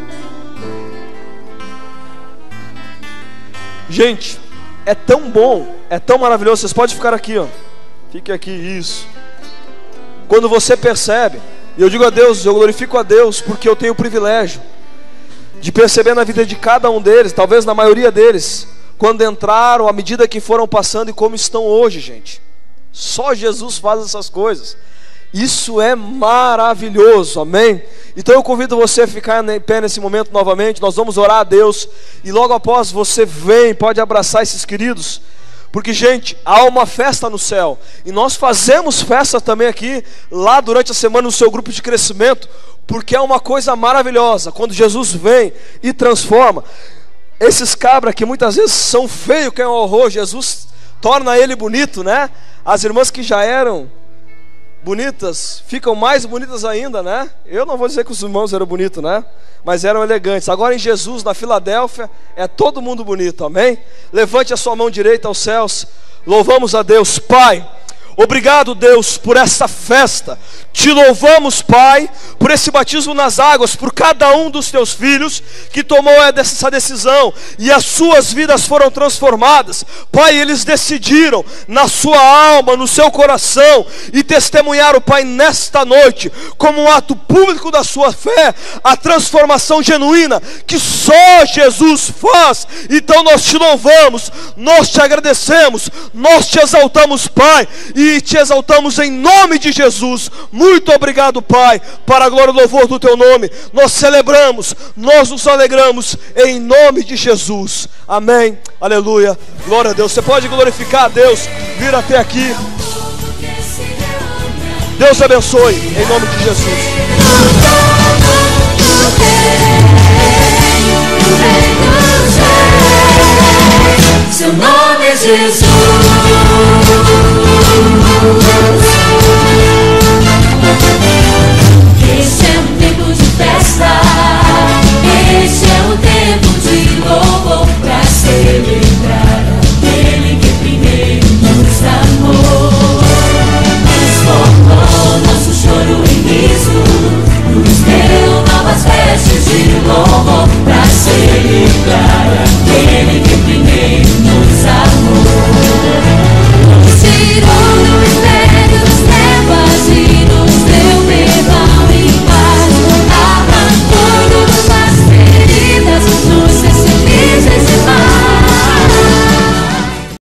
Gente, é tão bom, é tão maravilhoso. Vocês podem ficar aqui, ó. Fique aqui, isso. Quando você percebe, e eu digo a Deus, eu glorifico a Deus, porque eu tenho o privilégio de perceber na vida de cada um deles, talvez na maioria deles, quando entraram, à medida que foram passando e como estão hoje, gente. Só Jesus faz essas coisas. Isso é maravilhoso, amém? Então eu convido você a ficar em pé nesse momento novamente. Nós vamos orar a Deus, e logo após você vem, pode abraçar esses queridos, porque, gente, há uma festa no céu, e nós fazemos festa também aqui, lá durante a semana no seu grupo de crescimento, porque é uma coisa maravilhosa, quando Jesus vem e transforma. Esses cabras que muitas vezes são feios, que é um horror, Jesus torna ele bonito, né? As irmãs que já eram bonitas ficam mais bonitas ainda, né? Eu não vou dizer que os irmãos eram bonitos, né? Mas eram elegantes. Agora em Jesus, na Filadélfia, é todo mundo bonito, amém? Levante a sua mão direita aos céus. Louvamos a Deus. Pai, obrigado, Deus, por essa festa. Te louvamos, Pai, por esse batismo nas águas, por cada um dos teus filhos que tomou essa decisão e as suas vidas foram transformadas. Pai, eles decidiram na sua alma, no seu coração, e testemunharam, Pai, nesta noite, como um ato público da sua fé, a transformação genuína que só Jesus faz. Então nós te louvamos, nós te agradecemos, nós te exaltamos, Pai, e te exaltamos em nome de Jesus. Muito obrigado, Pai, para a glória e louvor do teu nome. Nós celebramos, nós nos alegramos em nome de Jesus. Amém, aleluia, glória a Deus. Você pode glorificar a Deus, vir até aqui. Deus abençoe, em nome de Jesus. Seu nome é Jesus. Esse é um tempo de festa, esse é um tempo de louvor, pra celebrar aquele que primeiro nos amou. Transformou nosso choro em riso, nos deu novas vestes de louvor.